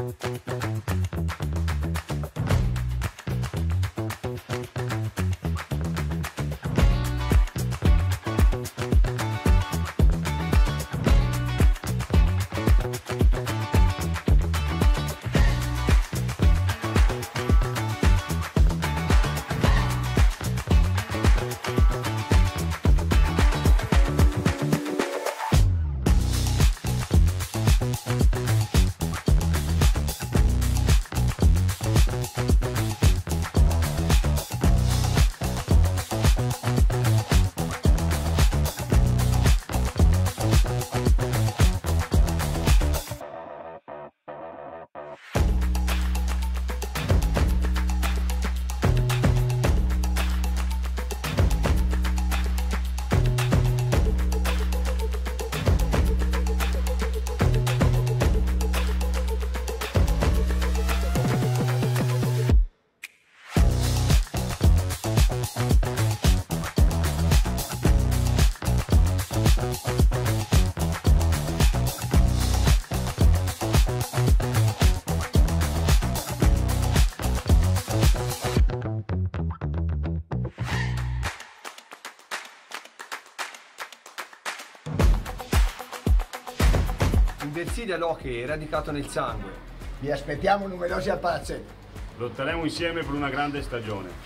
Inverside all'hockey è radicato nel sangue. Vi aspettiamo numerosi al palazzetto. Lotteremo insieme per una grande stagione.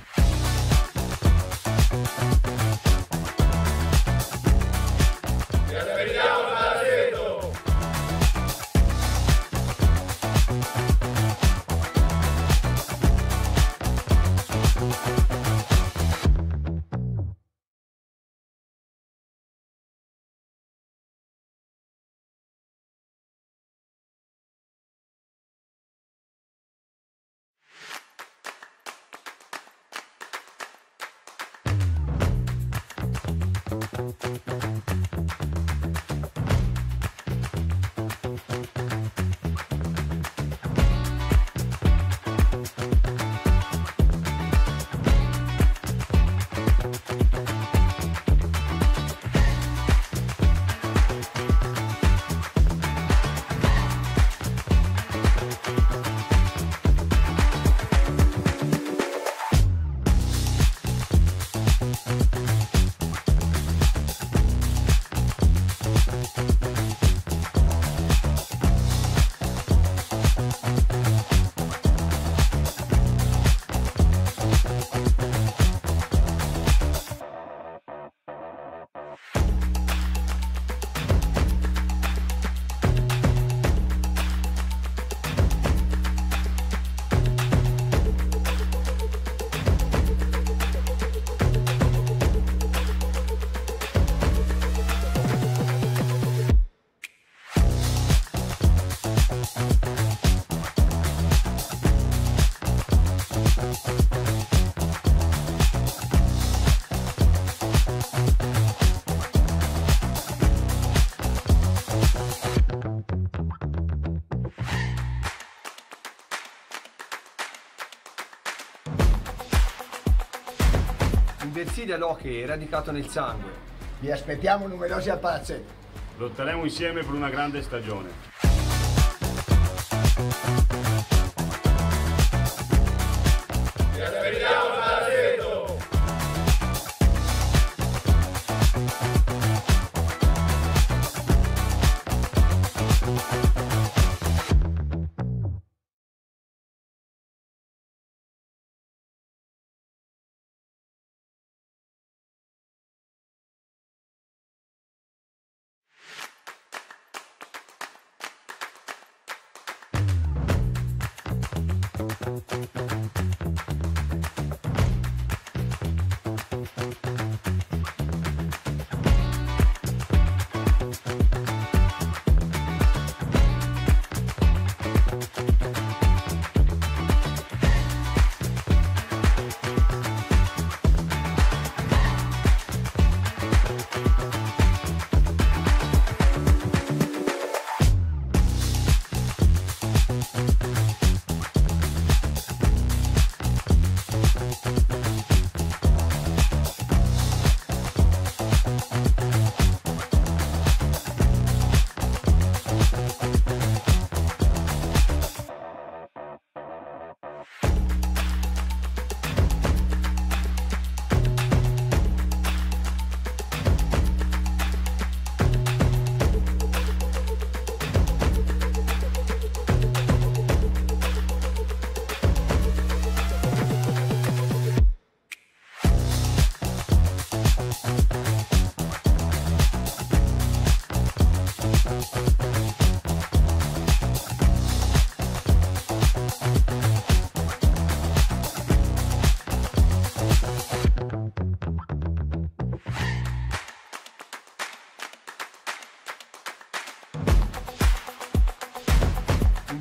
Vi aspettiamo al palazzetto! Inverside all'hockey è radicato nel sangue. Vi aspettiamo numerosi al palazzetto. Lotteremo insieme per una grande stagione. Vi aspettiamo al palazzetto!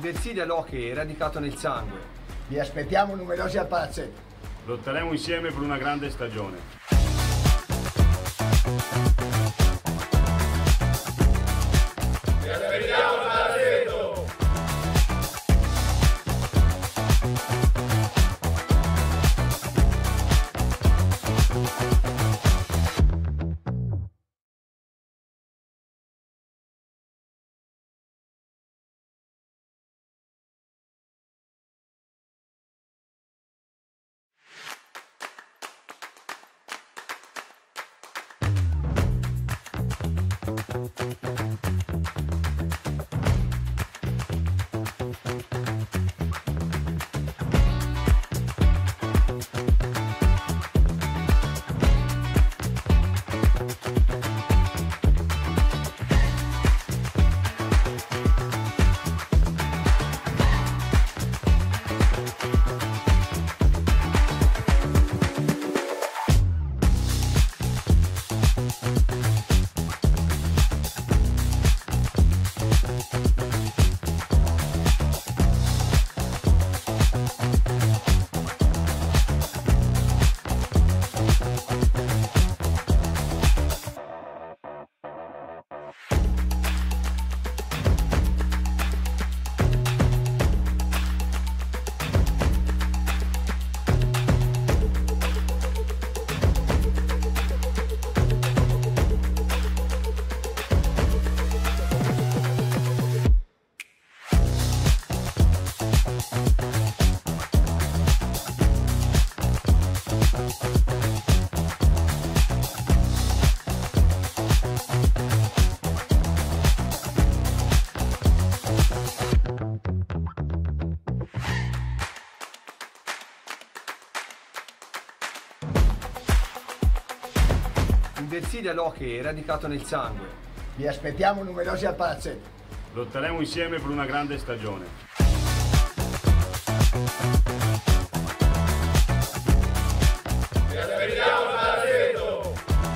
Inverside l'hockey è radicato nel sangue. Vi aspettiamo numerosi al palazzetto. Lotteremo insieme per una grande stagione. Vi aspettiamo al palazzetto. Inverside l'hockey è radicato nel sangue. Vi aspettiamo numerosi al palazzetto. Lotteremo insieme per una grande stagione. Vi aspettiamo al palazzetto.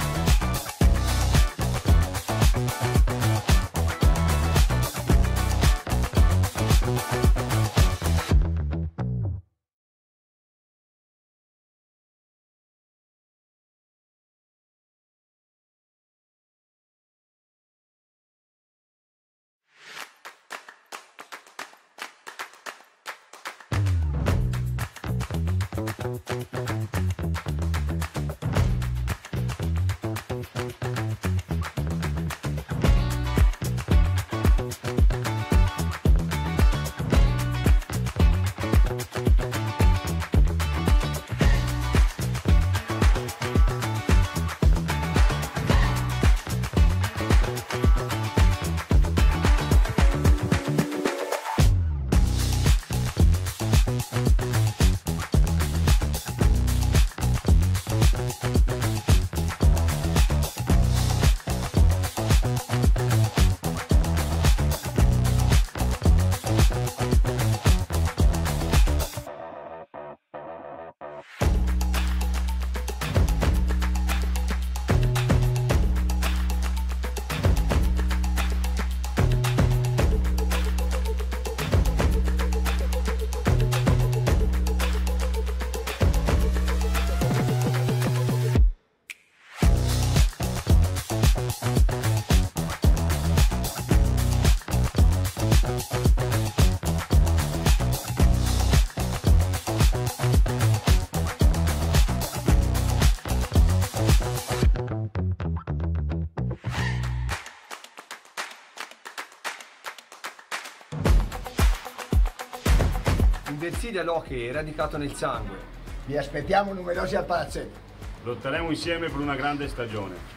Inverside l'hockey è radicato nel sangue. Vi aspettiamo numerosi al palazzetto. Lotteremo insieme per una grande stagione.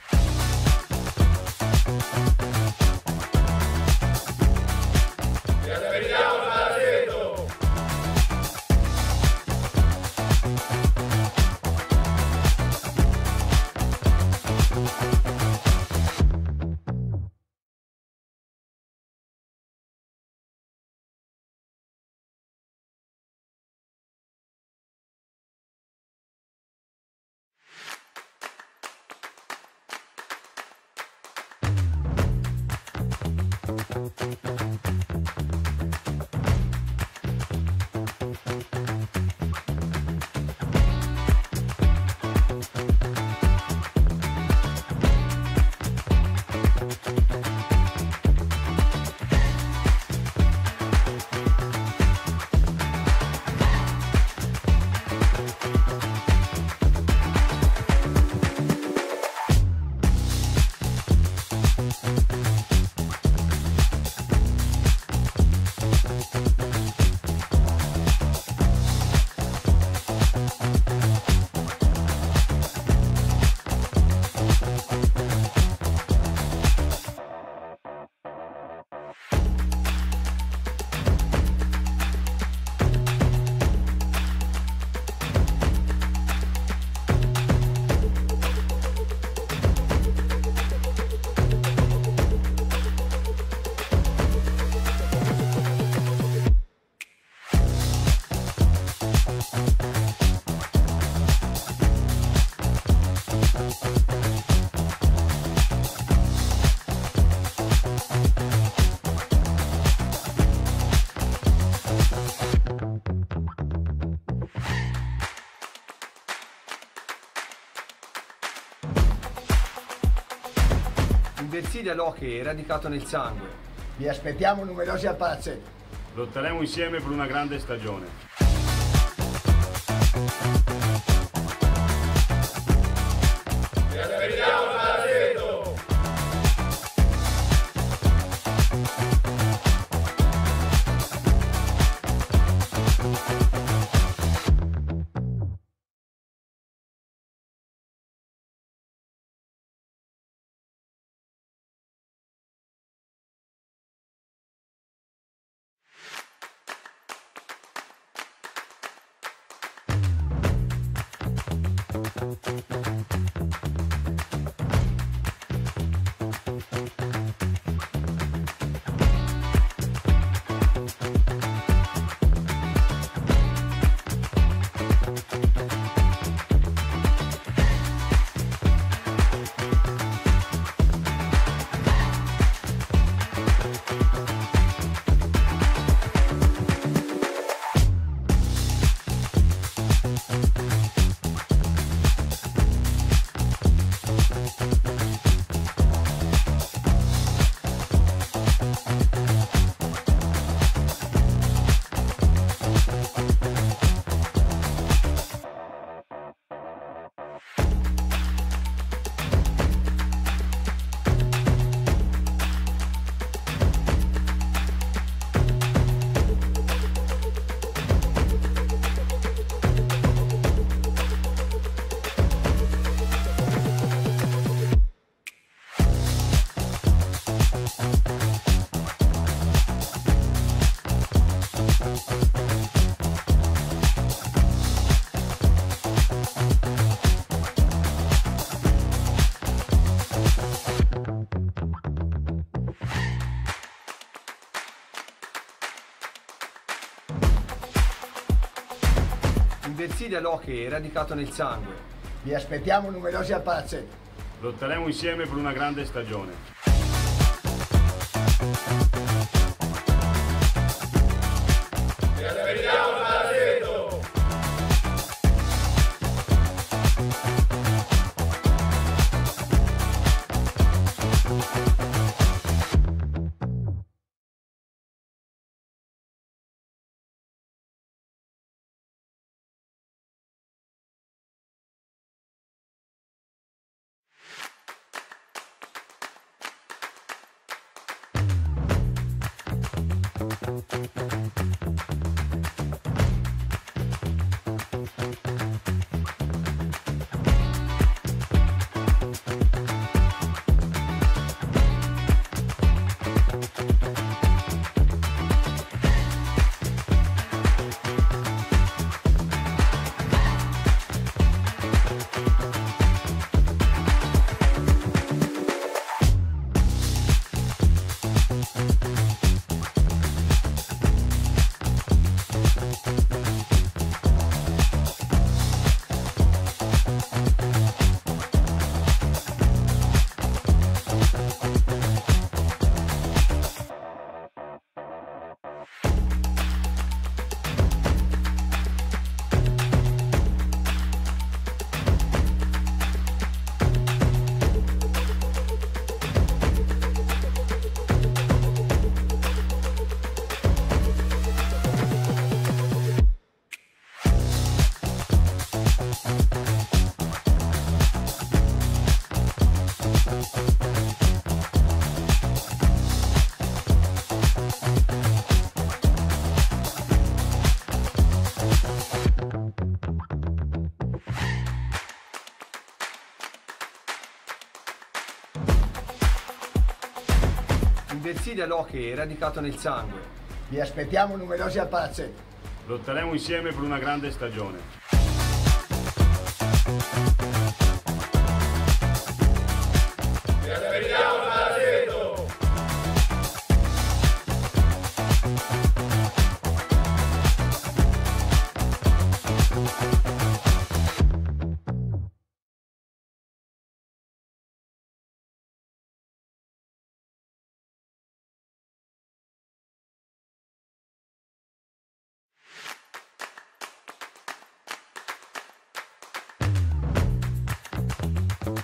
Vi aspettiamo al palazzetto. Inversilia l'hockey è radicato nel sangue. Vi aspettiamo numerosi al palazzetto. Lotteremo insieme per una grande stagione. Vi aspettiamo al palazzetto. Inversilia l'hockey è radicato nel sangue. Vi aspettiamo numerosi al palazzetto. Lotteremo insieme per una grande stagione. Vi aspettiamo al palazzetto. Inversilia l'hockey è radicato nel sangue. Vi aspettiamo numerosi al palazzetto. Lotteremo insieme per una grande stagione.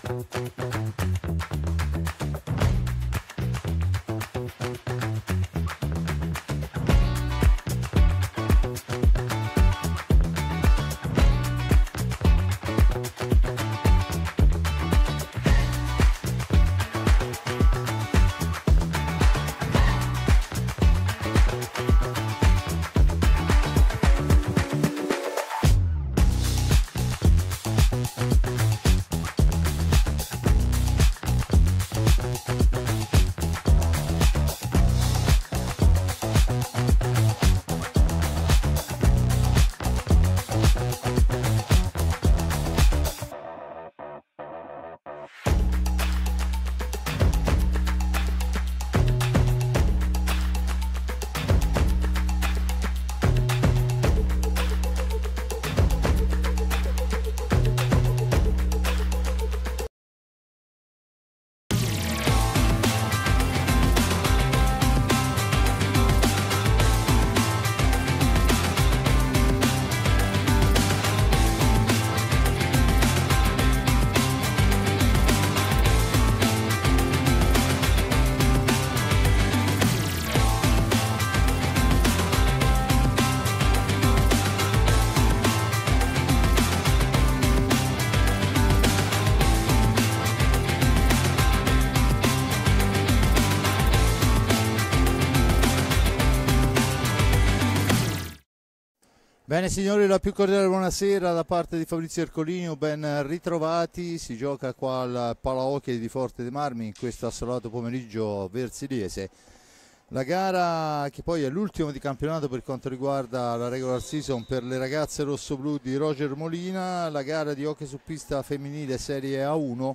Bene signori, la più cordiale buonasera da parte di Fabrizio Ercolini, ben ritrovati. Si gioca qua al Palahockey di Forte dei Marmi in questo assolato pomeriggio versiliese. La gara che poi è l'ultimo di campionato per quanto riguarda la regular season per le ragazze rossoblù di Roger Molina, la gara di hockey su pista femminile Serie A1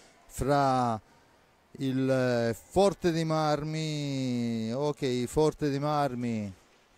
fra il Forte dei Marmi, Forte dei Marmi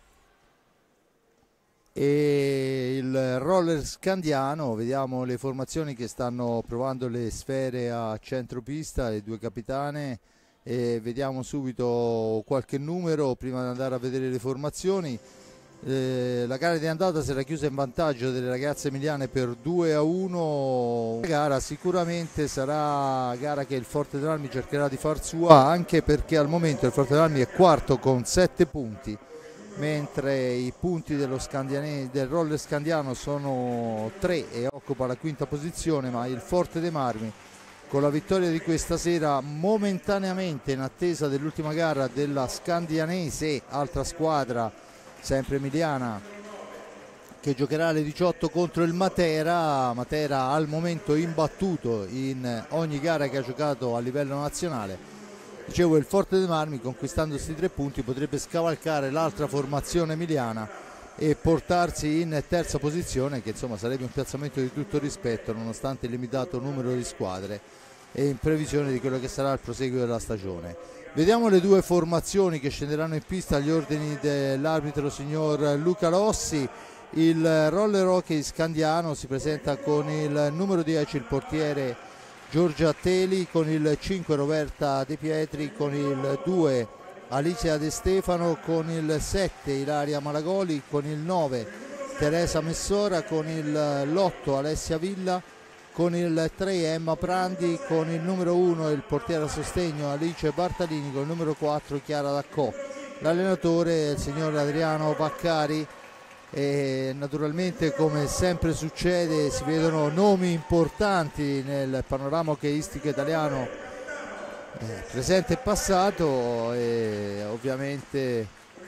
e il Roller Scandiano. Vediamo le formazioni che stanno provando le sfere a centropista, le due capitane, e vediamo subito qualche numero prima di andare a vedere le formazioni. La gara di andata si era chiusa in vantaggio delle ragazze emiliane per 2-1. La gara sicuramente sarà gara che il Forte dei Marmi cercherà di far sua, anche perché al momento il Forte dei Marmi è quarto con 7 punti, mentre i punti del Roller Scandiano sono 3 e occupa la quinta posizione, ma il Forte dei Marmi con la vittoria di questa sera, momentaneamente in attesa dell'ultima gara della Scandianese, altra squadra sempre emiliana, che giocherà alle 18 contro il Matera al momento imbattuto in ogni gara che ha giocato a livello nazionale. Dicevo, il Forte dei Marmi conquistando questi 3 punti potrebbe scavalcare l'altra formazione emiliana e portarsi in terza posizione, che insomma sarebbe un piazzamento di tutto rispetto nonostante il limitato numero di squadre e in previsione di quello che sarà il proseguo della stagione. Vediamo le due formazioni che scenderanno in pista agli ordini dell'arbitro signor Luca Lossi. Il roller hockey Scandiano si presenta con il numero 10 il portiere Giorgia Teli, con il 5 Roberta De Pietri, con il 2 Alicia De Stefano, con il 7 Ilaria Malagoli, con il 9 Teresa Messora, con l'8 Alessia Villa, con il 3 Emma Prandi, con il numero 1 il portiere a sostegno Alice Bartalini, con il numero 4 Chiara Daccò. L'allenatore è il signor Adriano Baccari. E naturalmente, come sempre succede, si vedono nomi importanti nel panorama hockeyistico italiano presente e passato, e ovviamente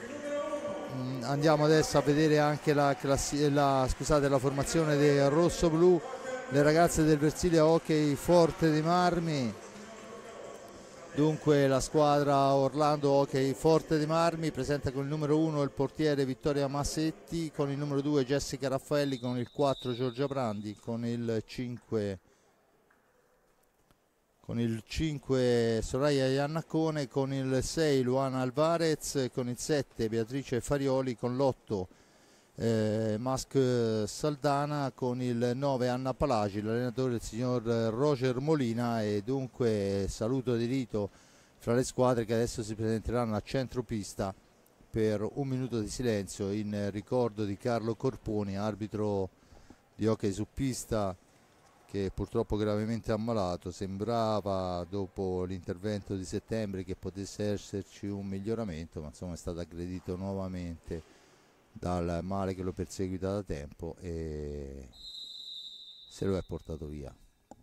andiamo adesso a vedere anche la formazione del rosso blu, le ragazze del Versilia Hockey Forte dei Marmi. Dunque la squadra Orlando Hockey Forte dei Marmi presenta con il numero 1 il portiere Vittoria Massetti, con il numero 2 Jessica Raffaelli, con il 4 Giorgia Brandi, con il 5 Soraya Iannacone, con il 6 Luana Alvarez, con il 7 Beatrice Farioli, con l'8 Mask Saldana, con il 9 Anna Palagi. L'allenatore è il signor Roger Molina. E dunque saluto di rito fra le squadre che adesso si presenteranno a centropista per un minuto di silenzio in ricordo di Carlo Corponi, arbitro di hockey su pista, che purtroppo gravemente ammalato. Sembrava dopo l'intervento di settembre che potesse esserci un miglioramento, ma insomma è stato aggredito nuovamente dal male che lo perseguita da tempo e se lo è portato via.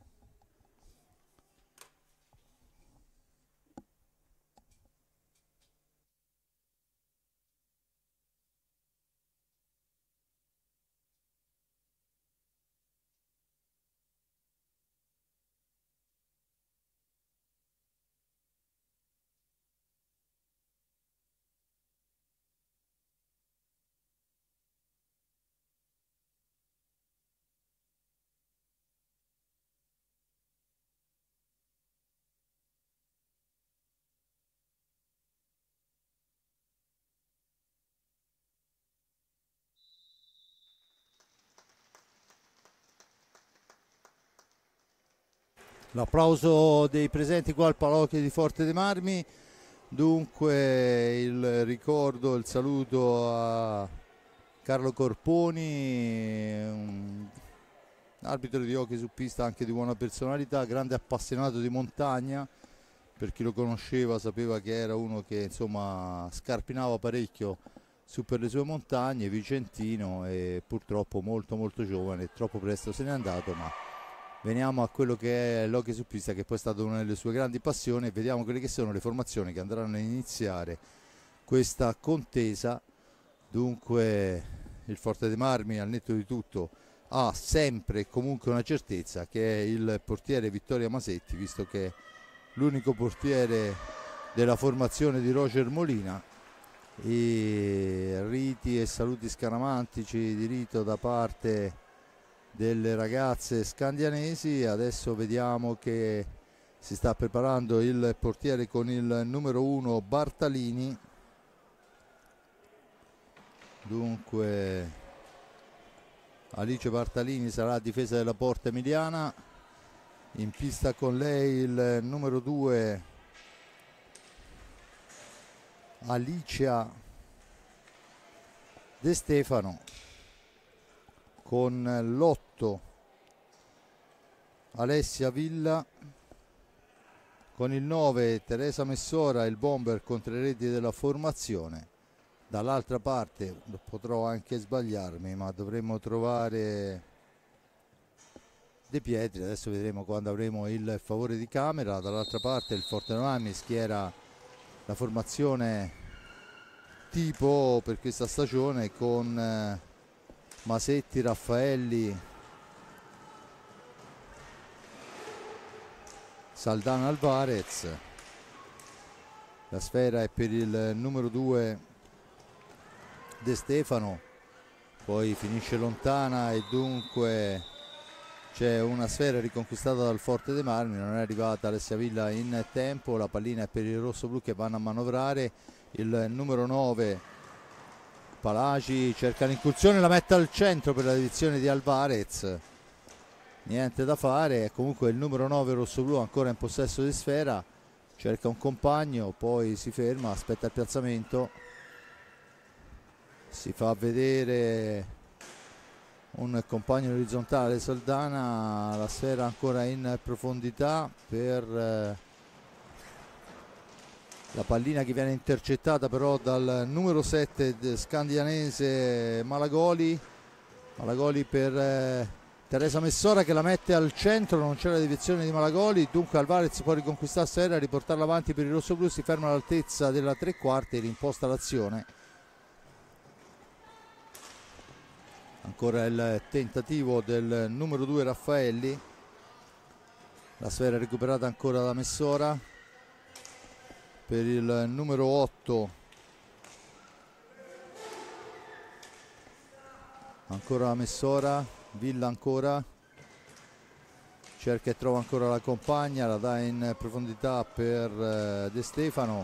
L'applauso dei presenti qua al Palocchio di Forte dei Marmi. Dunque il ricordo, il saluto a Carlo Corponi, un arbitro di hockey su pista anche di buona personalità, grande appassionato di montagna. Per chi lo conosceva sapeva che era uno che insomma scarpinava parecchio su per le sue montagne, vicentino, e purtroppo molto giovane, troppo presto se n'è andato. Ma veniamo a quello che è l'hockey su pista, che poi è stata una delle sue grandi passioni, e vediamo quelle che sono le formazioni che andranno a iniziare questa contesa. Dunque il Forte dei Marmi, al netto di tutto, ha sempre e comunque una certezza, che è il portiere Vittorio Masetti, visto che è l'unico portiere della formazione di Roger Molina. E riti e saluti scaramantici di rito da parte delle ragazze scandianesi. Adesso vediamo che si sta preparando il portiere con il numero 1 Bartalini. Dunque Alice Bartalini sarà a difesa della porta emiliana, in pista con lei il numero 2 Alicia De Stefano, con l'8 Alessia Villa, con il 9 Teresa Messora, il bomber con 3 reti della formazione. Dall'altra parte potrò anche sbagliarmi, ma dovremmo trovare De Pietri. Adesso vedremo quando avremo il favore di camera. Dall'altra parte il Forte dei Marmi schiera la formazione tipo per questa stagione, con Masetti, Raffaelli, Saldana, Alvarez. La sfera è per il numero 2 De Stefano, poi finisce lontana e dunque c'è una sfera riconquistata dal Forte dei Marmi. Non è arrivata Alessia Villa in tempo, la pallina è per i rossoblu che vanno a manovrare. Il numero 9 Palagi cerca l'incursione, la mette al centro per la direzione di Alvarez, niente da fare. Comunque il numero 9 rossoblu ancora in possesso di sfera, cerca un compagno, poi si ferma, aspetta il piazzamento, si fa vedere un compagno orizzontale Saldana, la sfera ancora in profondità per la pallina che viene intercettata però dal numero 7 scandianese Malagoli per Teresa Messora, che la mette al centro, non c'è la deviazione di Malagoli, dunque Alvarez può riconquistare la sfera, riportarla avanti per il rossoblu, si ferma all'altezza della 3/4 e rimposta l'azione. Ancora il tentativo del numero 2 Raffaelli, la sfera recuperata ancora da Messora per il numero 8, ancora Messora, Villa ancora, cerca e trova ancora la compagna, la dà in profondità per De Stefano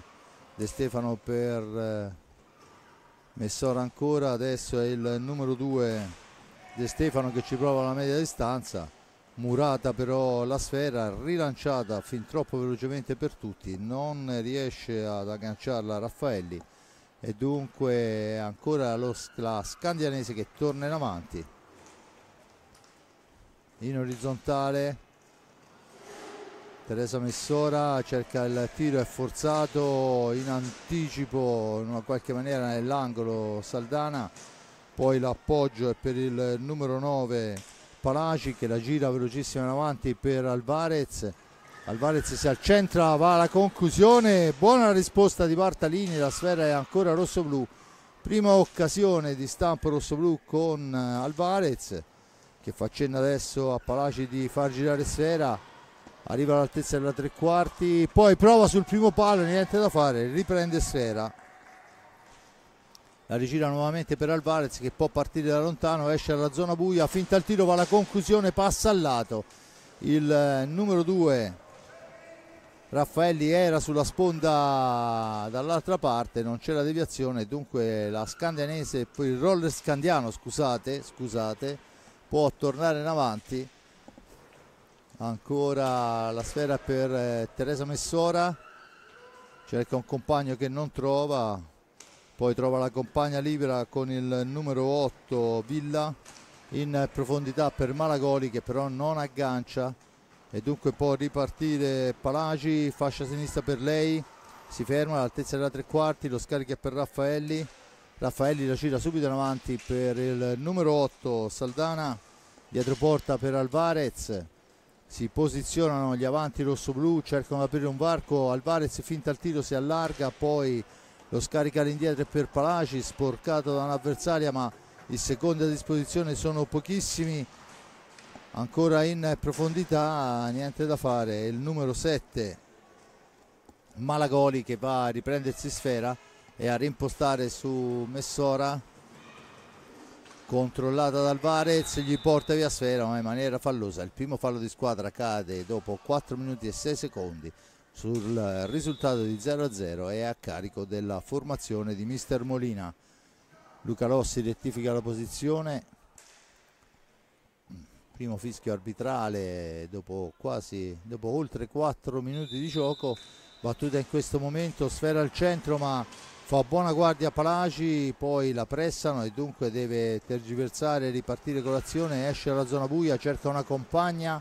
per Messora ancora. Adesso è il numero 2 De Stefano che ci prova la media distanza, murata però la sfera, rilanciata fin troppo velocemente per tutti, non riesce ad agganciarla Raffaelli e dunque ancora la scandianese che torna in avanti. in orizzontale. Teresa Messora cerca il tiro, è forzato in anticipo in una qualche maniera nell'angolo Saldana, poi l'appoggio è per il numero 9 Palaci che la gira velocissima in avanti per Alvarez. Alvarez si accentra, va alla conclusione, buona risposta di Bartalini, la sfera è ancora rosso-blu. Prima occasione di stampo rosso-blu con Alvarez che fa cenno adesso a Palaci di far girare sfera, arriva all'altezza della tre quarti, poi prova sul primo palo, niente da fare, riprende sfera. La rigira nuovamente per Alvarez che può partire da lontano, esce dalla zona buia, finta il tiro, va alla conclusione, passa al lato. Il numero 2 Raffaelli era sulla sponda dall'altra parte, non c'era deviazione, dunque la scandianese, poi il roller scandiano, scusate, può tornare in avanti. Ancora la sfera per Teresa Messora, cerca un compagno che non trova, poi trova la compagna libera con il numero 8 Villa, in profondità per Malagoli che però non aggancia e dunque può ripartire Palaci, fascia sinistra per lei, si ferma all'altezza della tre quarti, lo scarica è per Raffaelli, Raffaelli la gira subito in avanti per il numero 8 Saldana, dietro porta per Alvarez, si posizionano gli avanti rossoblu, cercano di aprire un varco, Alvarez finta il tiro, si allarga, poi lo scarica all'indietro per Palaci, sporcato da un'avversaria ma i secondi a disposizione sono pochissimi, ancora in profondità, niente da fare, il numero 7 Malagoli che va a riprendersi sfera e a rimpostare su Messora, controllata da Alvarez, gli porta via sfera ma in maniera fallosa. Il primo fallo di squadra cade dopo 4 minuti e 6 secondi sul risultato di 0-0 e a carico della formazione di mister Molina. Luca Lossi rettifica la posizione, primo fischio arbitrale dopo oltre 4 minuti di gioco, battuta in questo momento, sfera al centro ma fa buona guardia Palaci, poi la pressano e dunque deve tergiversare e ripartire con l'azione, esce dalla zona buia, cerca una compagna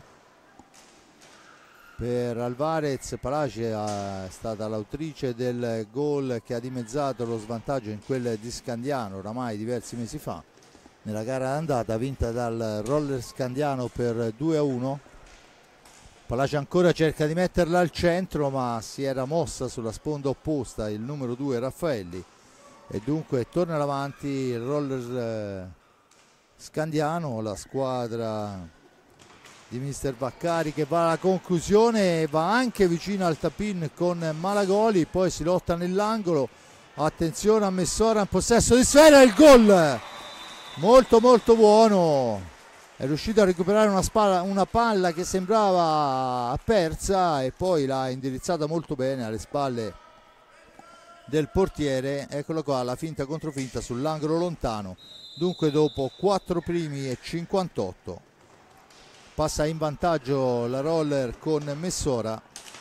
per Alvarez. Palaci è stata l'autrice del gol che ha dimezzato lo svantaggio in quel di Scandiano oramai diversi mesi fa nella gara d'andata vinta dal roller Scandiano per 2-1. Palaci ancora cerca di metterla al centro ma si era mossa sulla sponda opposta il numero 2 Raffaelli e dunque torna avanti il roller Scandiano, la squadra di mister Vaccari che va alla conclusione, va anche vicino al tap-in con Malagoli, poi si lotta nell'angolo, attenzione a Messora in possesso di sfera, il gol molto buono, è riuscito a recuperare una palla che sembrava persa e poi l'ha indirizzata molto bene alle spalle del portiere. Eccolo qua, la finta controfinta sull'angolo lontano. Dunque dopo 4 primi e 58 passa in vantaggio la roller con Messora.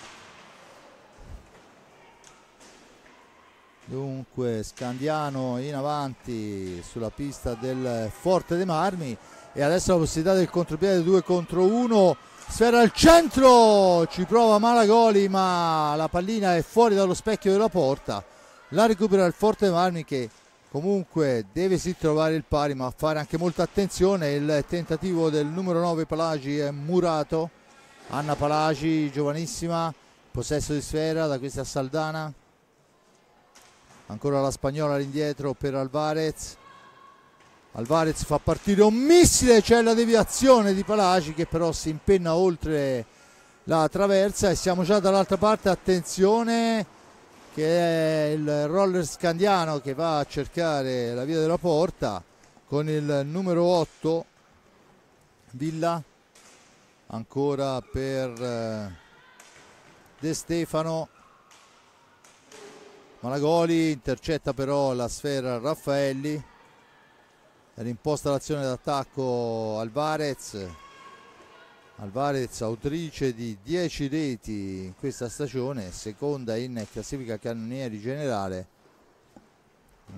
Dunque Scandiano in avanti sulla pista del Forte dei Marmi e adesso la possibilità del contropiede 2 contro 1, sfera al centro, ci prova Malagoli ma la pallina è fuori dallo specchio della porta, la recupera il Forte dei Marmi che comunque deve sì trovare il pari ma fare anche molta attenzione. Il tentativo del numero 9 Palaci è murato, Anna Palaci giovanissima, possesso di sfera da questa Saldana, ancora la spagnola all'indietro per Alvarez, Alvarez fa partire un missile, c'è la deviazione di Palaci che però si impenna oltre la traversa e siamo già dall'altra parte, attenzione che è il roller Scandiano che va a cercare la via della porta con il numero 8 Villa, ancora per De Stefano, Malagoli intercetta però la sfera Raffaelli, rimposta l'azione d'attacco Alvarez, autrice di 10 reti in questa stagione, seconda in classifica cannonieri generale.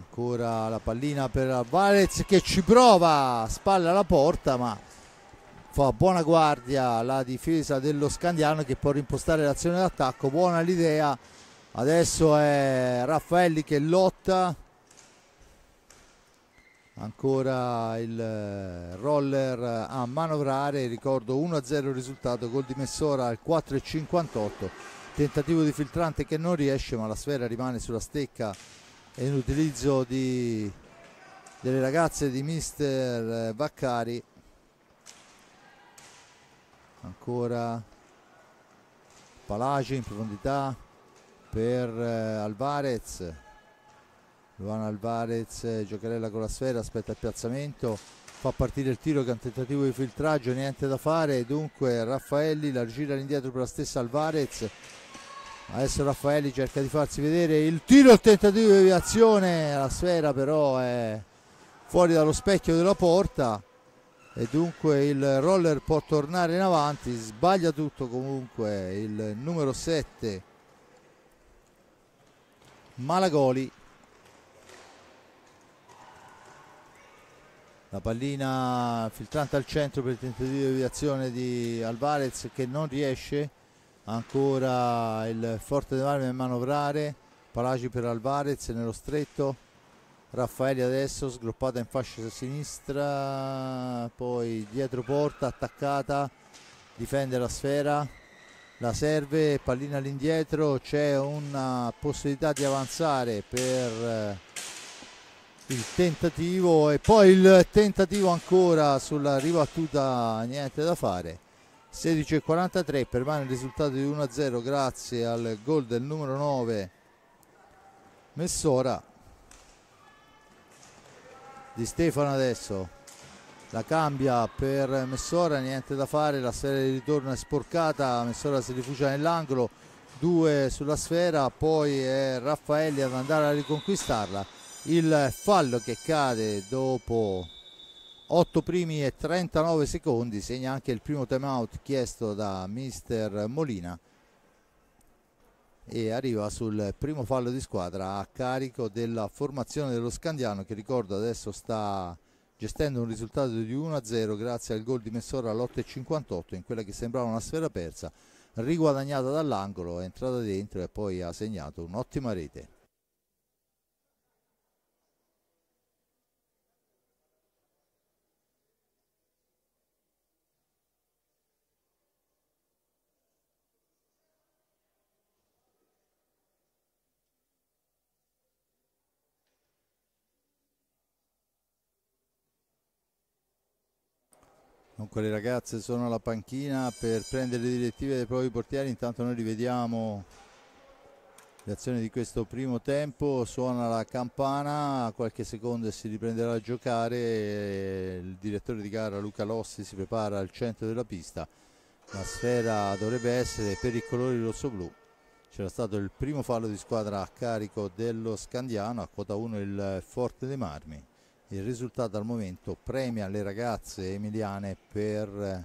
Ancora la pallina per Alvarez che ci prova, spalla alla porta ma fa buona guardia la difesa dello Scandiano, che può rimpostare l'azione d'attacco. Buona l'idea, adesso è Raffaelli che lotta, ancora il roller a manovrare. Ricordo 1-0 il risultato, gol di Messora al 4,58, tentativo di filtrante che non riesce, ma la sfera rimane sulla stecca e in utilizzo delle ragazze di mister Vaccari. Ancora Palagi in profondità per Alvarez. Luana Alvarez, giocherella con la sfera, aspetta il piazzamento, fa partire il tiro che è un tentativo di filtraggio, niente da fare. Dunque Raffaelli la gira all'indietro per la stessa Alvarez. Adesso Raffaelli cerca di farsi vedere, il tiro, il tentativo di deviazione, la sfera però è fuori dallo specchio della porta e dunque il roller può tornare in avanti. Sbaglia tutto comunque il numero 7 Malagoli. La pallina filtrante al centro per il tentativo di deviazione di Alvarez che non riesce. Ancora il Forte dei Marmi a manovrare. Palagi per Alvarez nello stretto. Raffaelli adesso sgroppata in fascia sinistra, poi dietro porta, attaccata, difende la sfera, la serve, pallina all'indietro, c'è una possibilità di avanzare per il tentativo e poi il tentativo ancora sulla ribattuta, niente da fare. 16:43, permane il risultato di 1-0 grazie al gol del numero 9 Messora. Di Stefano adesso la cambia per Messora, niente da fare, la sfera di ritorno è sporcata, Messora si rifugia nell'angolo, 2 sulla sfera, poi è Raffaelli ad andare a riconquistarla. Il fallo che cade dopo 8 primi e 39 secondi, segna anche il primo time out chiesto da mister Molina e arriva sul primo fallo di squadra a carico della formazione dello Scandiano, che ricordo adesso sta gestendo un risultato di 1-0 grazie al gol di Messora all'8:58 in quella che sembrava una sfera persa, riguadagnata dall'angolo, è entrata dentro e poi ha segnato un'ottima rete. Dunque le ragazze sono alla panchina per prendere le direttive dei propri portieri. Intanto noi rivediamo le azioni di questo primo tempo. Suona la campana, qualche secondo e si riprenderà a giocare. Il direttore di gara Luca Lossi si prepara al centro della pista. La sfera dovrebbe essere per i colori rosso-blu. C'era stato il primo fallo di squadra a carico dello Scandiano, a quota 1 il Forte dei Marmi. Il risultato al momento premia le ragazze emiliane per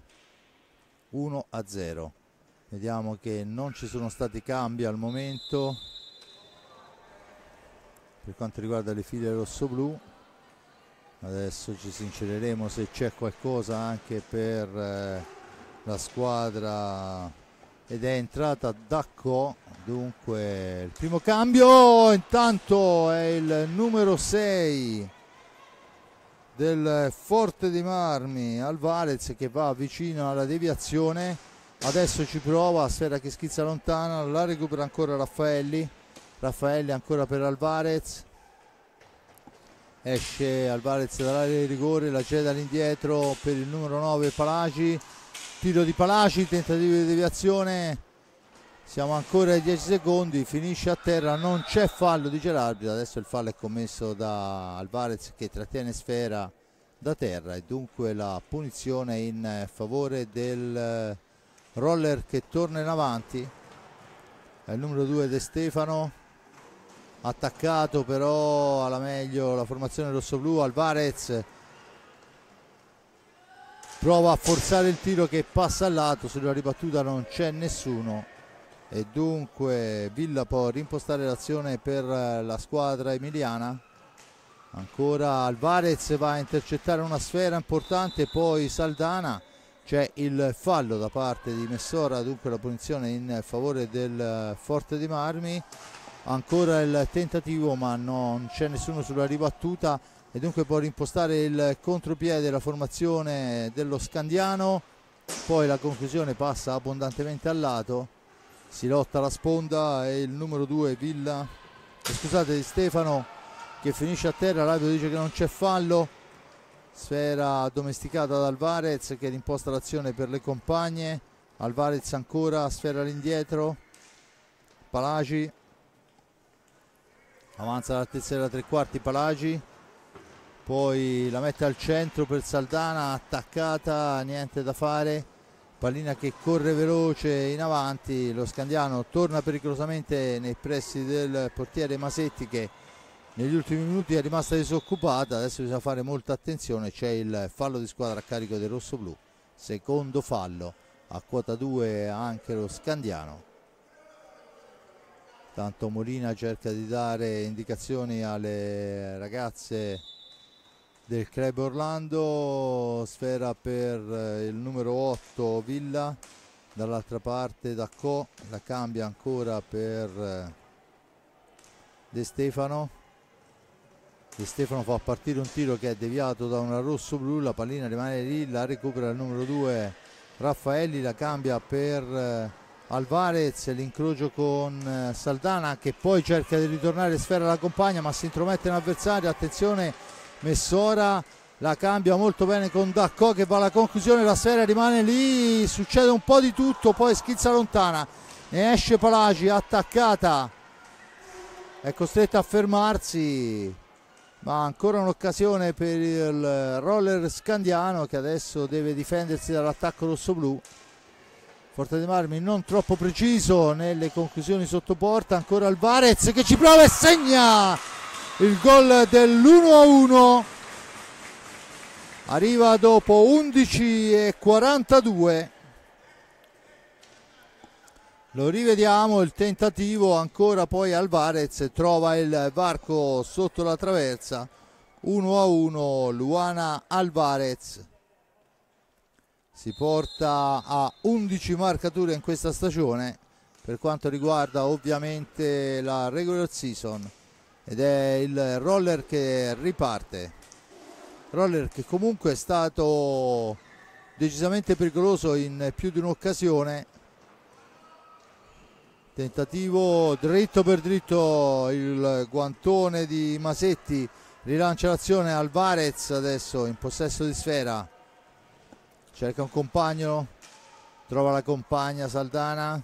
1-0. Vediamo che non ci sono stati cambi al momento per quanto riguarda le file rosso-blu. Adesso ci sincereremo se c'è qualcosa anche per la squadra ed è entrata Dacco. Dunque il primo cambio, intanto è il numero 6 del Forte dei Marmi, Alvarez, che va vicino alla deviazione. Adesso ci prova, sfera che schizza lontana, la recupera ancora Raffaelli. Raffaelli ancora per Alvarez, esce Alvarez dall'area di rigore, la cede all'indietro per il numero 9 Palagi. Tiro di Palagi, tentativo di deviazione, siamo ancora ai 10 secondi, finisce a terra, non c'è fallo, dice l'arbitro. Adesso il fallo è commesso da Alvarez che trattiene sfera da terra e dunque la punizione in favore del roller che torna in avanti. È il numero 2 De Stefano, attaccato però alla meglio la formazione rossoblu. Alvarez prova a forzare il tiro che passa al lato, sulla ribattuta non c'è nessuno e dunque Villa può rimpostare l'azione per la squadra emiliana. Ancora Alvarez va a intercettare una sfera importante, poi Saldana c'è il fallo da parte di Messora, dunque la punizione in favore del Forte dei Marmi. Ancora il tentativo, ma non c'è nessuno sulla ribattuta e dunque può rimpostare il contropiede della formazione dello Scandiano. Poi la conclusione passa abbondantemente al lato, si lotta la sponda e il numero 2 Villa, scusate, Di Stefano, che finisce a terra. L'arbitro dice che non c'è fallo. Sfera addomesticata da Alvarez, che rimposta l'azione per le compagne. Alvarez ancora, sfera all'indietro, Palagi avanza all'altezza della tre quarti, Palagi poi la mette al centro per Saldana, attaccata, niente da fare, pallina che corre veloce in avanti. Lo Scandiano torna pericolosamente nei pressi del portiere Masetti, che negli ultimi minuti è rimasta disoccupata. Adesso bisogna fare molta attenzione, c'è il fallo di squadra a carico del rossoblù, secondo fallo, a quota 2 anche lo Scandiano. Tanto Molina cerca di dare indicazioni alle ragazze del Club Orlando. Sfera per il numero 8 Villa, dall'altra parte Daccò, la cambia ancora per De Stefano. De Stefano fa partire un tiro che è deviato da una rosso-blu, la pallina rimane lì, la recupera il numero 2 Raffaelli, la cambia per Alvarez, l'incrocio con Saldana, che poi cerca di ritornare, sfera la compagna ma si intromette in avversario. Attenzione, Messora la cambia molto bene con Daccò, che va alla conclusione, la sfera rimane lì, succede un po' di tutto, poi schizza lontana, ne esce Palagi, attaccata, è costretta a fermarsi, ma ancora un'occasione per il Roller Scandiano, che adesso deve difendersi dall'attacco rossoblù. Forte dei Marmi non troppo preciso nelle conclusioni sotto porta. Ancora Alvarez che ci prova e segna il gol dell'1-1. Arriva dopo 11:42. Lo rivediamo il tentativo, ancora poi Alvarez trova il varco sotto la traversa. 1-1 Luana Alvarez. Si porta a 11 marcature in questa stagione per quanto riguarda ovviamente la regular season, ed è il Roller che riparte. Roller che comunque è stato decisamente pericoloso in più di un'occasione. Tentativo dritto per dritto, il guantone di Masetti, rilancia l'azione. Alvarez adesso in possesso di sfera, cerca un compagno, trova la compagna Saldana,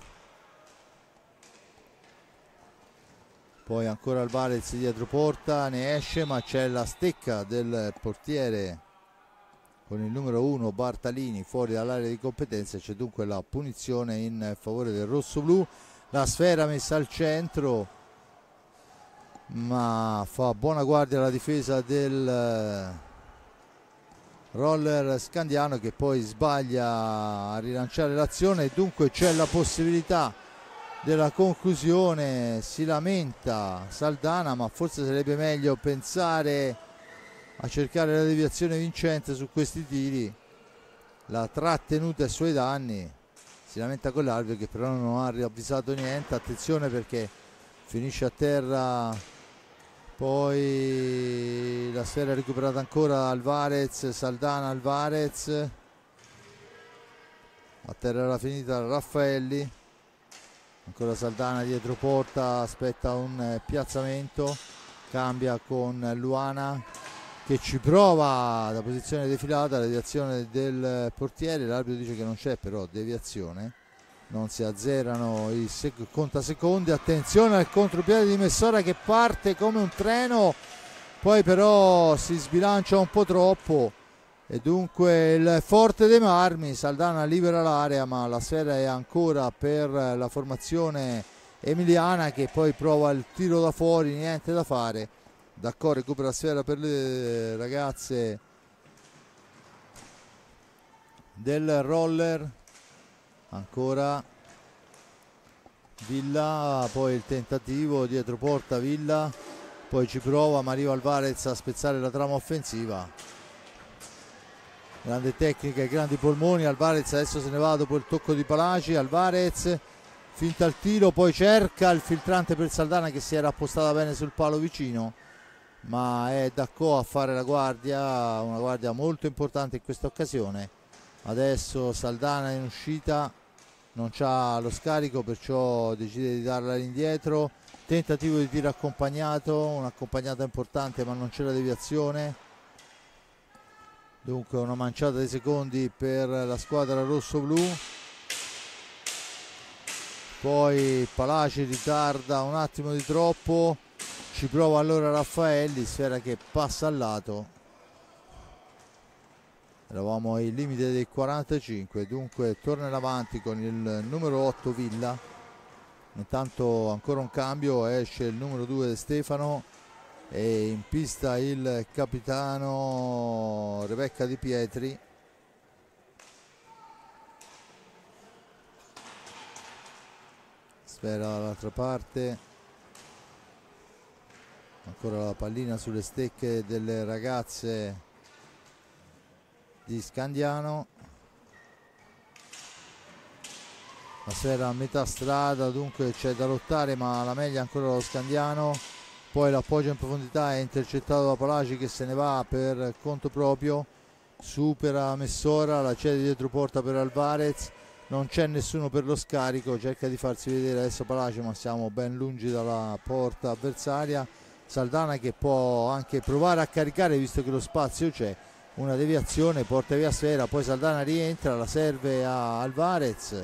poi ancora Alvarez dietro porta, ne esce ma c'è la stecca del portiere con il numero 1 Bartalini fuori dall'area di competenza, c'è dunque la punizione in favore del rossoblù. La sfera messa al centro, ma fa buona guardia alla difesa del Roller Scandiano, che poi sbaglia a rilanciare l'azione, dunque c'è la possibilità della conclusione. Si lamenta Saldana, ma forse sarebbe meglio pensare a cercare la deviazione vincente su questi tiri. La trattenuta ai suoi danni, si lamenta con l'arbitro che però non ha riavvisato niente. Attenzione perché finisce a terra, poi la sfera è recuperata ancora da Alvarez, Saldana, Alvarez, a terra era finita Raffaelli, ancora Saldana dietro porta, aspetta un piazzamento, cambia con Luana che ci prova da posizione defilata, la deviazione del portiere, l'arbitro dice che non c'è però deviazione, non si azzerano i contasecondi. Attenzione al contropiede di Messora che parte come un treno, poi però si sbilancia un po' troppo e dunque il Forte dei Marmi. Saldana libera l'area ma la sfera è ancora per la formazione emiliana, che poi prova il tiro da fuori, niente da fare. D'accordo, recupera la sfera per le ragazze del Roller, ancora Villa, poi il tentativo dietro porta Villa, poi ci prova ma arriva Alvarez a spezzare la trama offensiva. grande tecnica e grandi polmoni. Alvarez adesso se ne va dopo il tocco di Palaci. Alvarez finta il tiro, poi cerca il filtrante per Saldana che si era appostata bene sul palo vicino, ma è Dacco a fare la guardia, una guardia molto importante in questa occasione. Adesso Saldana in uscita, non c'ha lo scarico, perciò decide di darla all'indietro. Tentativo di tiro accompagnato, un'accompagnata importante ma non c'è la deviazione. Dunque una manciata di secondi per la squadra rosso-blu. Poi Palaci ritarda un attimo di troppo, ci prova allora Raffaelli, sfera che passa al lato. Eravamo ai limiti dei 45, dunque torna in avanti con il numero 8 Villa. Intanto ancora un cambio, esce il numero 2 Stefano e in pista il capitano Rebecca Di Pietri. Sfera dall'altra parte, ancora la pallina sulle stecche delle ragazze di Scandiano. La sfera a metà strada, dunque c'è da lottare, ma la meglio ancora lo Scandiano. Poi l'appoggio in profondità è intercettato da Palaci che se ne va per conto proprio, supera Messora, la cede dietro porta per Alvarez. Non c'è nessuno per lo scarico, cerca di farsi vedere adesso Palaci, ma siamo ben lungi dalla porta avversaria. Saldana che può anche provare a caricare visto che lo spazio c'è, una deviazione, porta via sfera, poi Saldana rientra, la serve a Alvarez.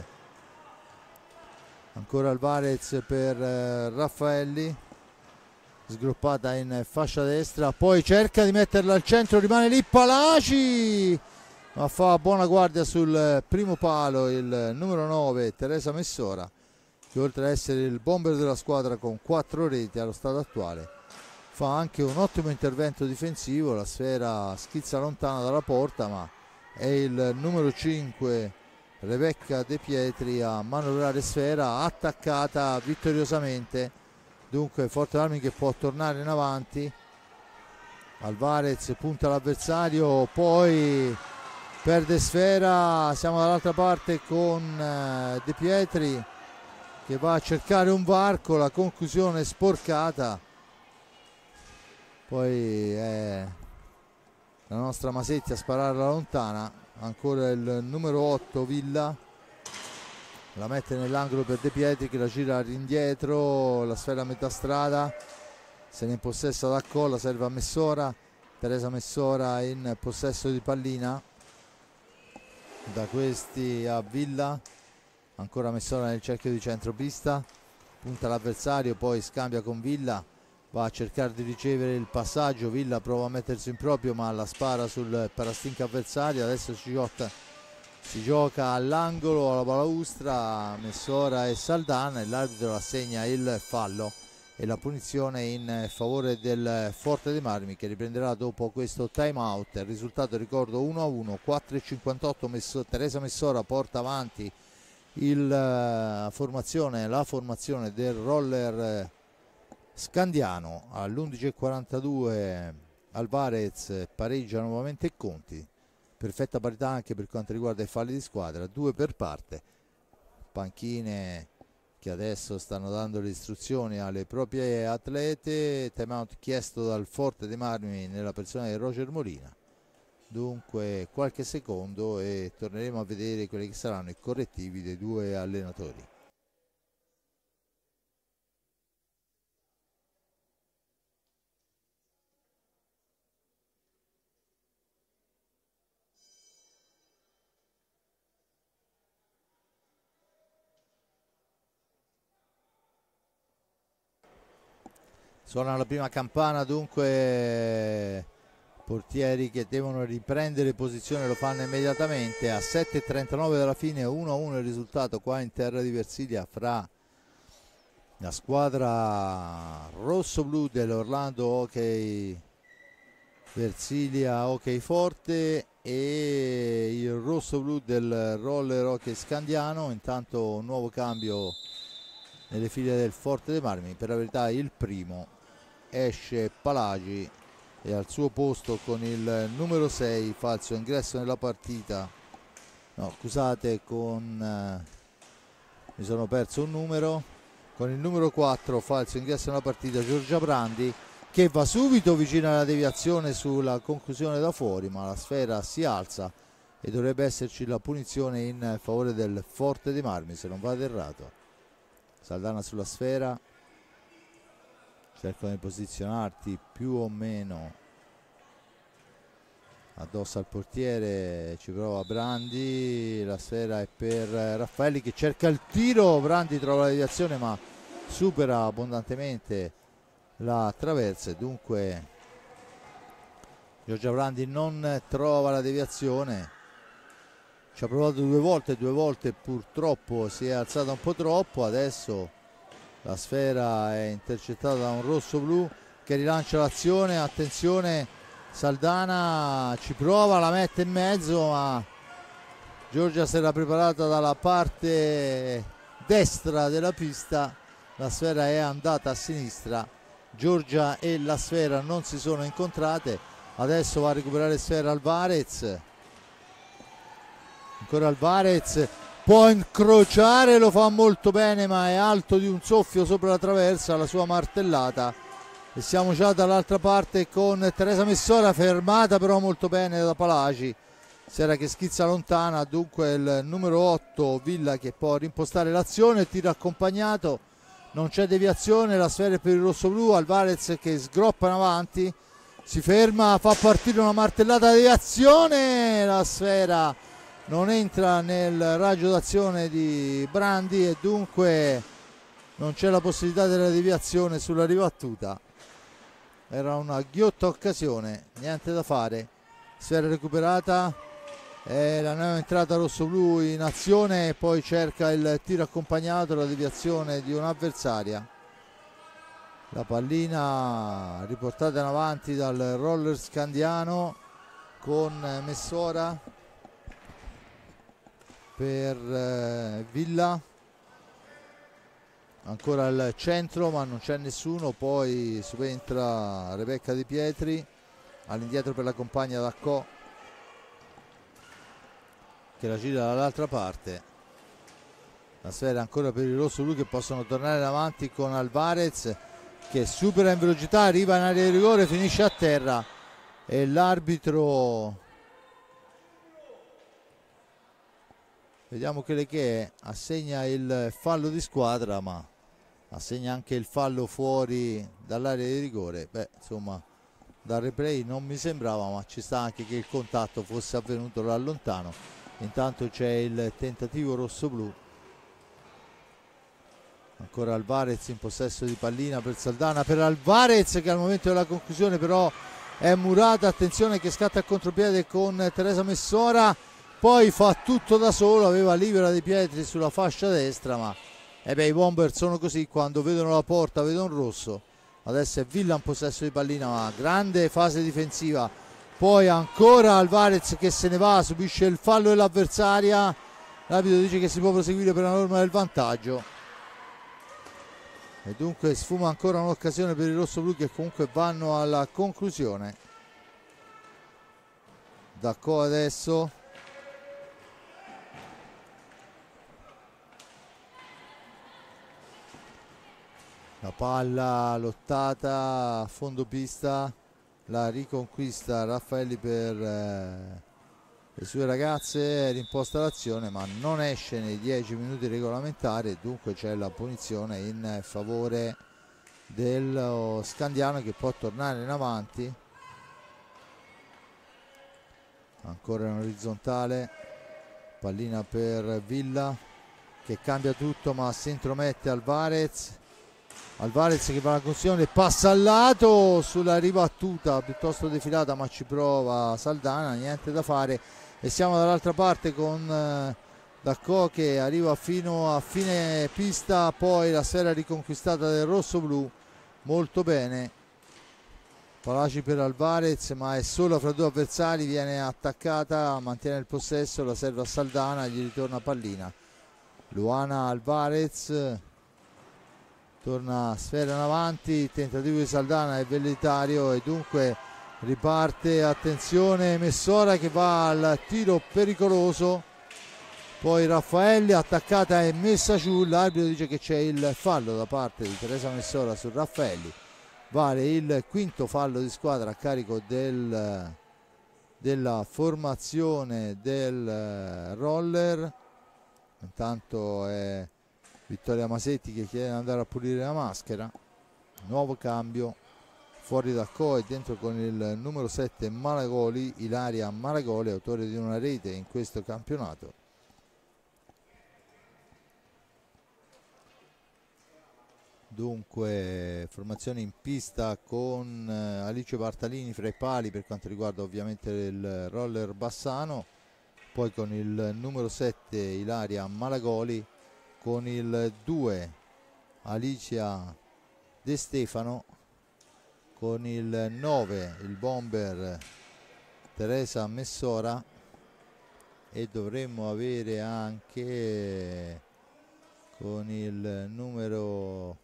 Ancora Alvarez per Raffaelli, sgroppata in fascia destra, poi cerca di metterla al centro, rimane lì Palaci, ma fa buona guardia sul primo palo il numero 9 Teresa Messora, che oltre ad essere il bomber della squadra con 4 reti allo stato attuale fa anche un ottimo intervento difensivo. La sfera schizza lontano dalla porta, ma è il numero 5 Rebecca De Pietri a manovrare sfera, attaccata vittoriosamente. Dunque Forte Armi che può tornare in avanti. Alvarez punta l'avversario, poi perde sfera, siamo dall'altra parte con De Pietri che va a cercare un varco, la conclusione sporcata. Poi è la nostra Masetti a spararla lontana. Ancora il numero 8 Villa, la mette nell'angolo per De Pietri che la gira all'indietro, la sfera a metà strada, se ne impossessa da Colla, serve a Messora. Teresa Messora in possesso di pallina, da questi a Villa, ancora Messora nel cerchio di centropista, punta l'avversario, poi scambia con Villa, va a cercare di ricevere il passaggio, Villa prova a mettersi in proprio ma la spara sul parastinca avversario. Adesso si gioca all'angolo, alla balaustra, Messora e Saldana, e l'arbitro assegna il fallo e la punizione in favore del Forte dei Marmi, che riprenderà dopo questo time out. Il risultato, ricordo, 1-1, 4:58. Teresa Messora porta avanti la formazione del roller Scandiano. All'11:42 Alvarez pareggia nuovamente i conti, perfetta parità anche per quanto riguarda i falli di squadra, 2 per parte. Panchine che adesso stanno dando le istruzioni alle proprie atlete. Time out chiesto dal Forte dei Marmi nella persona di Roger Molina. Dunque qualche secondo e torneremo a vedere quelli che saranno i correttivi dei due allenatori. Suona la prima campana, dunque portieri che devono riprendere posizione lo fanno immediatamente. A 7:39 dalla fine, 1-1 il risultato qua in terra di Versilia fra la squadra rosso-blu dell'Orlando Hockey Versilia Hockey Forte e il rosso-blu del Roller Hockey Scandiano. Intanto un nuovo cambio nelle file del Forte dei Marmi, per la verità il primo, esce Palagi e al suo posto con il numero 6 fa il suo ingresso nella partita. No, scusate, mi sono perso un numero. Con il numero 4 fa il suo ingresso nella partita Giorgia Brandi, che va subito vicino alla deviazione sulla conclusione da fuori, ma la sfera si alza e dovrebbe esserci la punizione in favore del Forte dei Marmi, se non vado errato. Saldana sulla sfera, cercano di posizionarti più o meno addosso al portiere, ci prova Brandi, la sfera è per Raffaelli che cerca il tiro, Brandi trova la deviazione ma supera abbondantemente la traversa e dunque Giorgia Brandi non trova la deviazione. Ci ha provato due volte purtroppo si è alzata un po' troppo. Adesso la sfera è intercettata da un rosso-blu che rilancia l'azione. Attenzione, Saldana ci prova, la mette in mezzo, ma Giorgia si era preparata dalla parte destra della pista, la sfera è andata a sinistra. Giorgia e la sfera non si sono incontrate. Adesso va a recuperare sfera Alvarez. Ancora Alvarez, può incrociare, lo fa molto bene, ma è alto di un soffio sopra la traversa, la sua martellata. E siamo già dall'altra parte con Teresa Messora, fermata però molto bene da Palaci. Sera che schizza lontana, dunque il numero 8 Villa che può rimpostare l'azione, tiro accompagnato, non c'è deviazione, la sfera è per il rosso-blu. Alvarez che sgroppa in avanti, si ferma, fa partire una martellata di azione, la sfera non entra nel raggio d'azione di Brandi e dunque non c'è la possibilità della deviazione sulla ribattuta. Era una ghiotta occasione, niente da fare. Sfera recuperata, è la nuova entrata rosso-blu in azione e poi cerca il tiro accompagnato, la deviazione di un'avversaria. La pallina riportata in avanti dal roller scandiano con Messora per Villa. Ancora al centro ma non c'è nessuno, poi subentra Rebecca Di Pietri all'indietro per la compagna D'Accò che la gira dall'altra parte. La sfera ancora per i rosso-blu che possono tornare in avanti con Alvarez che supera in velocità, arriva in area di rigore, finisce a terra e l'arbitro, vediamo che assegna il fallo di squadra, ma assegna anche il fallo fuori dall'area di rigore. Beh, insomma, dal replay non mi sembrava, ma ci sta anche che il contatto fosse avvenuto da lontano. Intanto c'è il tentativo rosso-blu. Ancora Alvarez in possesso di pallina per Saldana, per Alvarez che al momento della conclusione però è murata. Attenzione che scatta a contropiede con Teresa Messora, poi fa tutto da solo, aveva libera Di Pietri sulla fascia destra, ma i bomber sono così, quando vedono la porta vedono rosso. Adesso è Villa in possesso di pallina, ma grande fase difensiva. Poi ancora Alvarez che se ne va, subisce il fallo dell'avversaria. L'arbitro dice che si può proseguire per la norma del vantaggio e dunque sfuma ancora un'occasione per i rosso-blu che comunque vanno alla conclusione. D'Accò adesso, la palla lottata a fondo pista, la riconquista Raffaelli per le sue ragazze, rimposta l'azione ma non esce nei 10 minuti regolamentari e dunque c'è la punizione in favore dello Scandiano che può tornare in avanti. Ancora in orizzontale, pallina per Villa che cambia tutto ma si intromette Alvarez che fa la conclusione, passa al lato sulla ribattuta piuttosto defilata ma ci prova Saldana, niente da fare e siamo dall'altra parte con D'Accò che arriva fino a fine pista, poi la sfera riconquistata del rosso-blu molto bene. Palaci per Alvarez ma è solo fra due avversari, viene attaccata, mantiene il possesso, la serve a Saldana, gli ritorna pallina. Luana Alvarez, torna sfera in avanti, tentativo di Saldana è velleitario e dunque Riparte, attenzione, Messora che va al tiro pericoloso, poi Raffaelli, attaccata e messa giù. L'arbitro dice che c'è il fallo da parte di Teresa Messora su Raffaelli, vale il quinto fallo di squadra a carico della formazione del Roller. Intanto è Vittoria Masetti che chiede di andare a pulire la maschera. Nuovo cambio, fuori da Co e dentro con il numero 7 Malagoli, Ilaria Malagoli, autore di una rete in questo campionato. Dunque formazione in pista con Alice Bartalini fra i pali per quanto riguarda ovviamente il Roller Bassano, poi con il numero 7 Ilaria Malagoli, con il 2 Alicia De Stefano, con il 9 il bomber Teresa Messora, e dovremmo avere anche con il numero,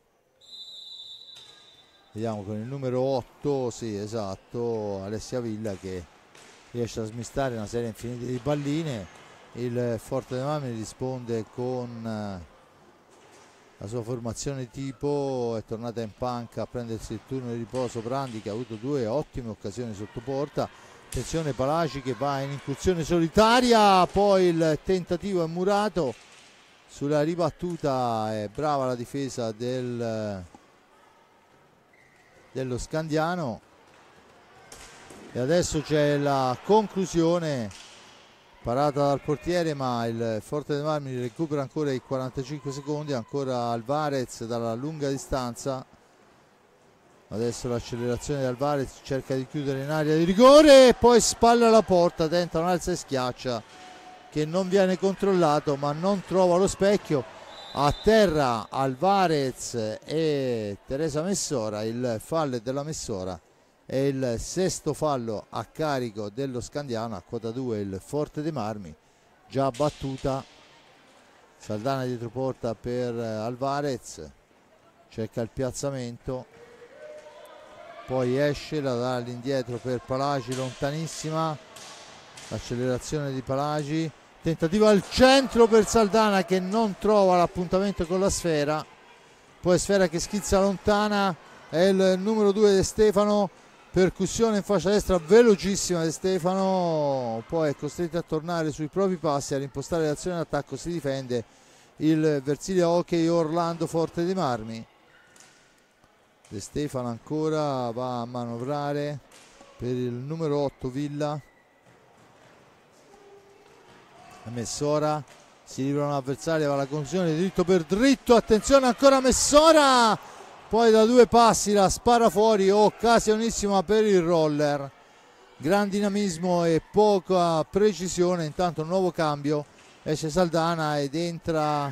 vediamo, con il numero 8, sì esatto, Alessia Villa, che riesce a smistare una serie infinita di palline. Il Forte dei Marmi risponde con la sua formazione tipo, è tornata in panca a prendersi il turno di riposo Brandi, che ha avuto due ottime occasioni sotto porta. Attenzione Palaci che va in incursione solitaria, poi il tentativo è murato sulla ribattuta. È brava la difesa dello Scandiano, e adesso c'è la conclusione parata dal portiere, ma il Forte dei Marmi recupera ancora i 45 secondi. Ancora Alvarez dalla lunga distanza, adesso l'accelerazione di Alvarez, cerca di chiudere in area di rigore e poi spalla la porta, tenta un alza e schiaccia che non viene controllato, ma non trova lo specchio. A terra Alvarez e Teresa Messora, il fallo è della Messora, è il sesto fallo a carico dello Scandiano. A quota 2 il Forte dei Marmi, già battuta. Saldana dietro porta per Alvarez, cerca il piazzamento, poi esce, la dà all'indietro per Palaci, lontanissima, l'accelerazione di Palaci, tentativo al centro per Saldana che non trova l'appuntamento con la sfera, poi sfera che schizza lontana, è il numero 2 De Stefano, percussione in fascia destra velocissima De Stefano, poi è costretto a tornare sui propri passi, a rimpostare l'azione d'attacco. Si difende il Versilia Hockey Orlando Forte dei Marmi. De Stefano ancora va a manovrare per il numero 8 Villa. Messora si libera un avversario, va alla conclusione dritto per dritto, attenzione ancora Messora, poi da due passi la spara fuori, occasionissima per il Roller, gran dinamismo e poca precisione. Intanto un nuovo cambio, esce Saldana ed entra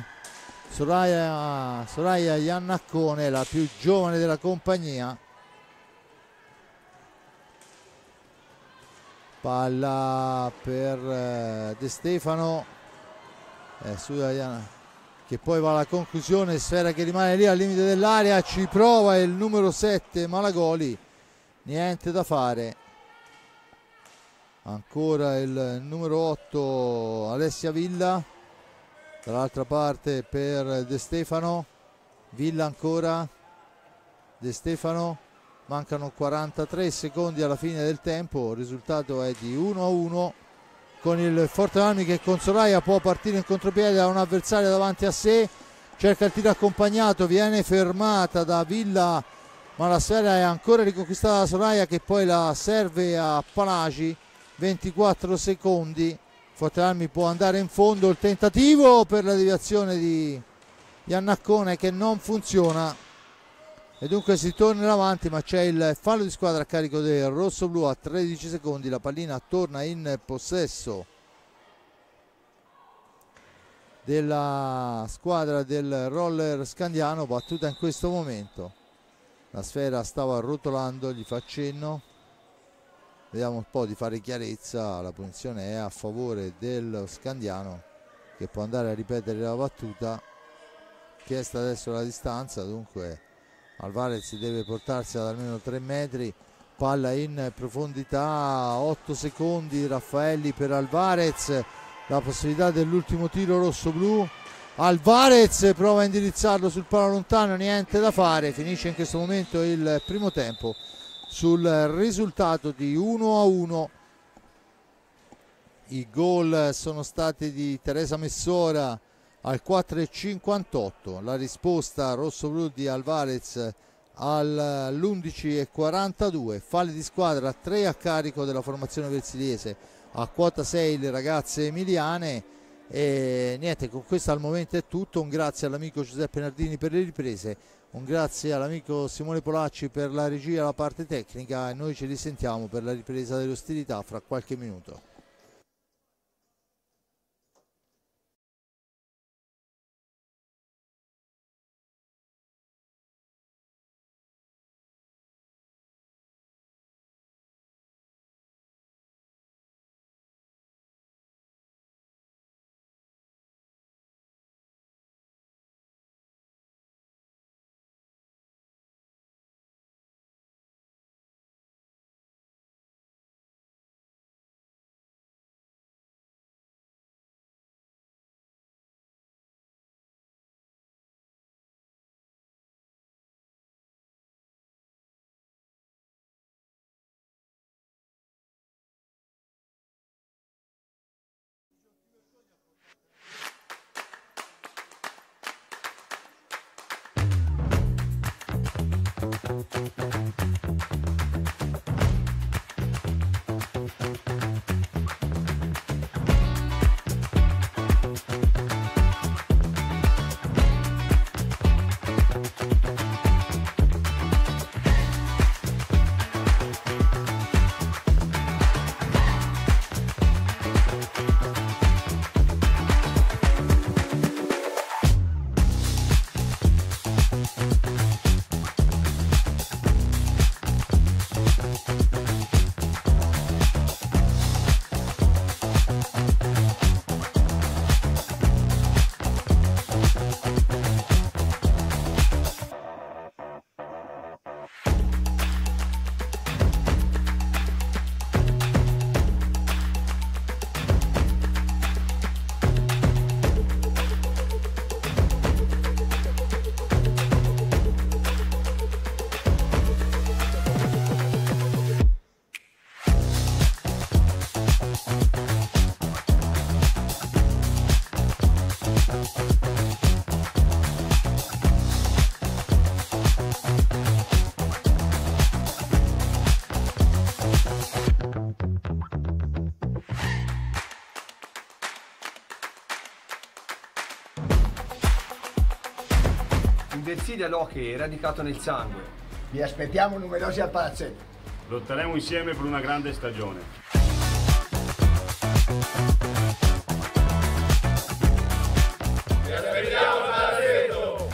Soraya Iannaccone, la più giovane della compagnia. Palla per De Stefano, che poi va alla conclusione, sfera che rimane lì al limite dell'area, ci prova il numero 7 Malagoli, niente da fare. Ancora il numero 8 Alessia Villa, dall'altra parte per De Stefano, Villa ancora, De Stefano. Mancano 43 secondi alla fine del tempo, il risultato è di 1-1, con il Forte Marmi che con Soraya può partire in contropiede, ha un avversario davanti a sé, cerca il tiro accompagnato, viene fermata da Villa, ma la sfera è ancora riconquistata da Soraya che poi la serve a Palaci. 24 secondi, Forte Marmi può andare in fondo, il tentativo per la deviazione di Iannaccone che non funziona. E dunque si torna in avanti, ma c'è il fallo di squadra a carico del rossoblu a 13 secondi. La pallina torna in possesso della squadra del Roller Scandiano, battuta in questo momento. La sfera stava rotolando, gli fa cenno. Vediamo un po' di fare chiarezza. La punizione è a favore dello Scandiano, che può andare a ripetere la battuta. Chiesta adesso la distanza, dunque Alvarez deve portarsi ad almeno 3 metri, palla in profondità, 8 secondi, Raffaelli per Alvarez, la possibilità dell'ultimo tiro rosso-blu. Alvarez prova a indirizzarlo sul palo lontano, niente da fare, finisce in questo momento il primo tempo sul risultato di 1-1. I gol sono stati di Teresa Messora al 4,58, la risposta rosso-blu di Alvarez all'11,42, falli di squadra 3 a carico della formazione versiliese, a quota 6 le ragazze emiliane. E niente, con questo al momento è tutto. Un grazie all'amico Giuseppe Nardini per le riprese, un grazie all'amico Simone Polacci per la regia e la parte tecnica, e noi ci risentiamo per la ripresa delle ostilità fra qualche minuto. Inverside l'hockey è radicato nel sangue. Vi aspettiamo numerosi al palazzetto. Lotteremo insieme per una grande stagione. Vi aspettiamo al palazzetto.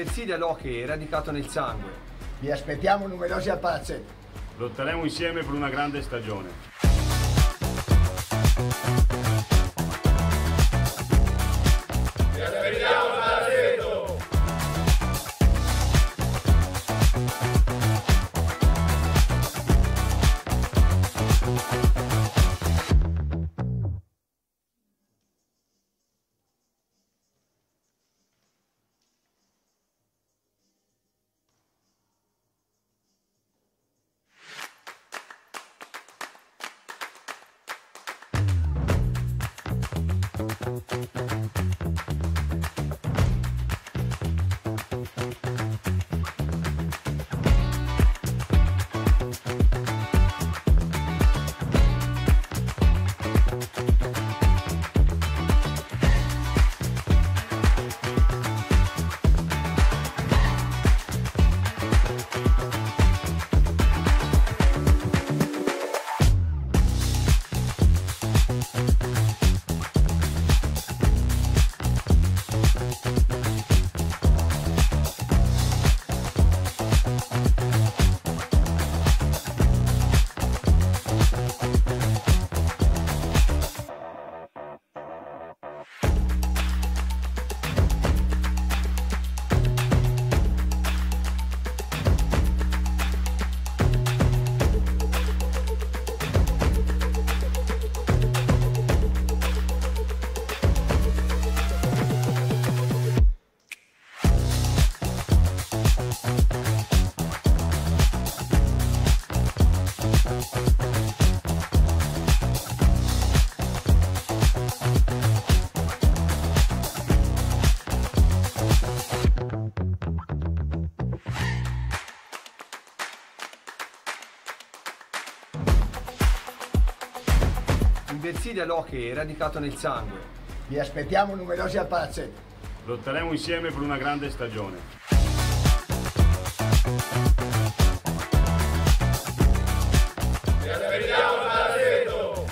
Inversidia l'hockey è radicato nel sangue. Vi aspettiamo numerosi al palazzetto. Lotteremo insieme per una grande stagione. Vi aspettiamo al palazzetto. Inversidia l'hockey è radicato nel sangue. Vi aspettiamo numerosi al palazzetto. Lotteremo insieme per una grande stagione. Vi aspettiamo al palazzetto.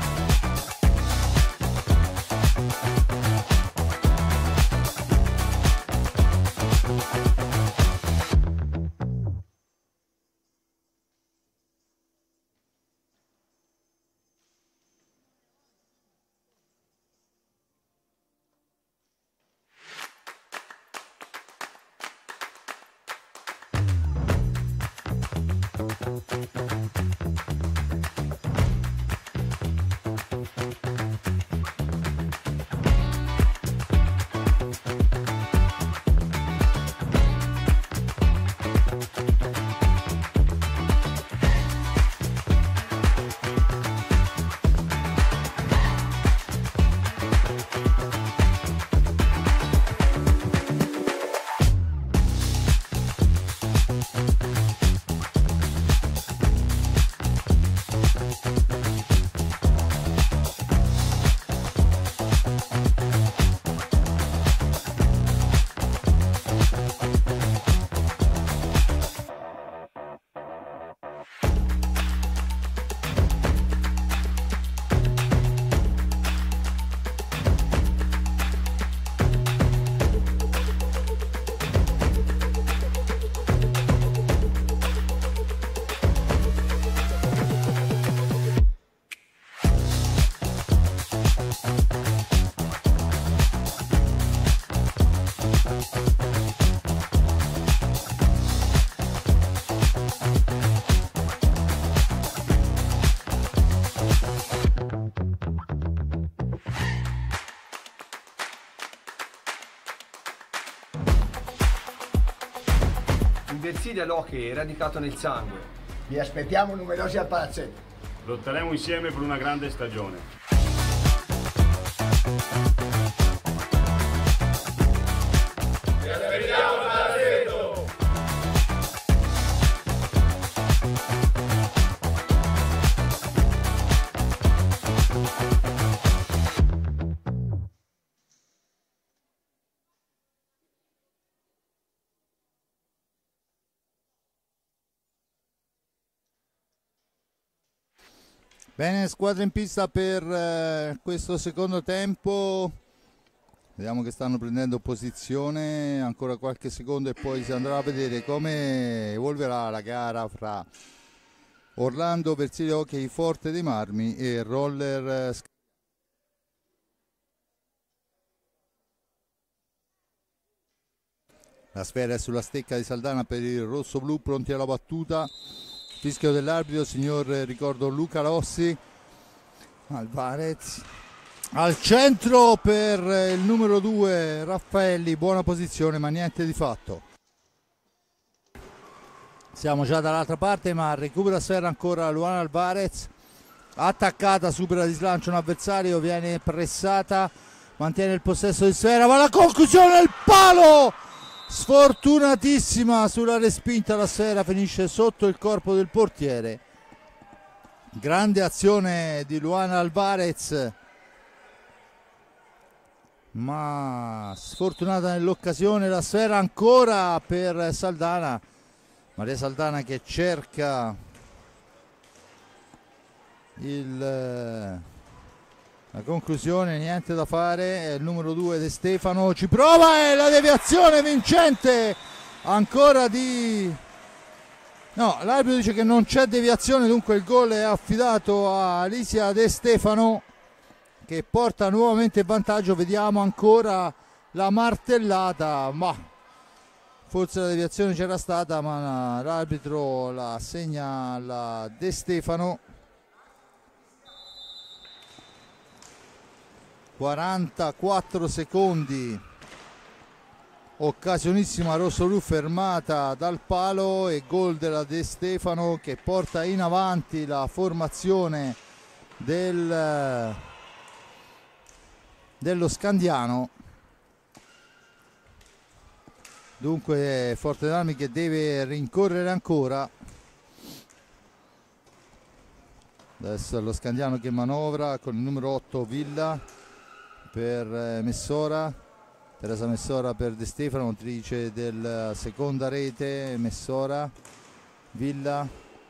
Inversidia l'hockey è radicato nel sangue. Vi aspettiamo numerosi al palazzetto. Lotteremo insieme per una grande stagione. Vi aspettiamo al palazzetto. Bene, squadra in pista per questo secondo tempo. Vediamo che stanno prendendo posizione, ancora qualche secondo e poi si andrà a vedere come evolverà la gara fra Orlando Versili Hockey Forte dei Marmi e Roller. La sfera è sulla stecca di Saldana per il rosso-blu, pronti alla battuta. Fischio dell'arbitro, signor ricordo Luca Rossi. Alvarez al centro per il numero 2 Raffaelli, buona posizione ma niente di fatto. Siamo già dall'altra parte ma recupera sfera ancora Luana Alvarez, attaccata, supera di slancio un avversario, viene pressata, mantiene il possesso di sfera, ma la conclusione del palo sfortunatissima sulla respinta, la sfera finisce sotto il corpo del portiere. Grande azione di Luana Alvarez, ma sfortunata nell'occasione. La sfera ancora per Saldana, Maria Saldana che cerca la conclusione, niente da fare. È il numero 2 De Stefano, ci prova e la deviazione vincente ancora di... No, l'arbitro dice che non c'è deviazione, dunque il gol è affidato a Alicia De Stefano che porta nuovamente in vantaggio. Vediamo ancora la martellata, ma forse la deviazione c'era stata, ma l'arbitro la assegna alla De Stefano. 44 secondi, occasionissima rosso-blu fermata dal palo e gol della De Stefano che porta in avanti la formazione dello Scandiano. Dunque Forte dei Marmi che deve rincorrere ancora. Adesso è lo Scandiano che manovra con il numero 8 Villa per Messora, Teresa Messora per De Stefano, autrice della seconda rete. Messora, Villa,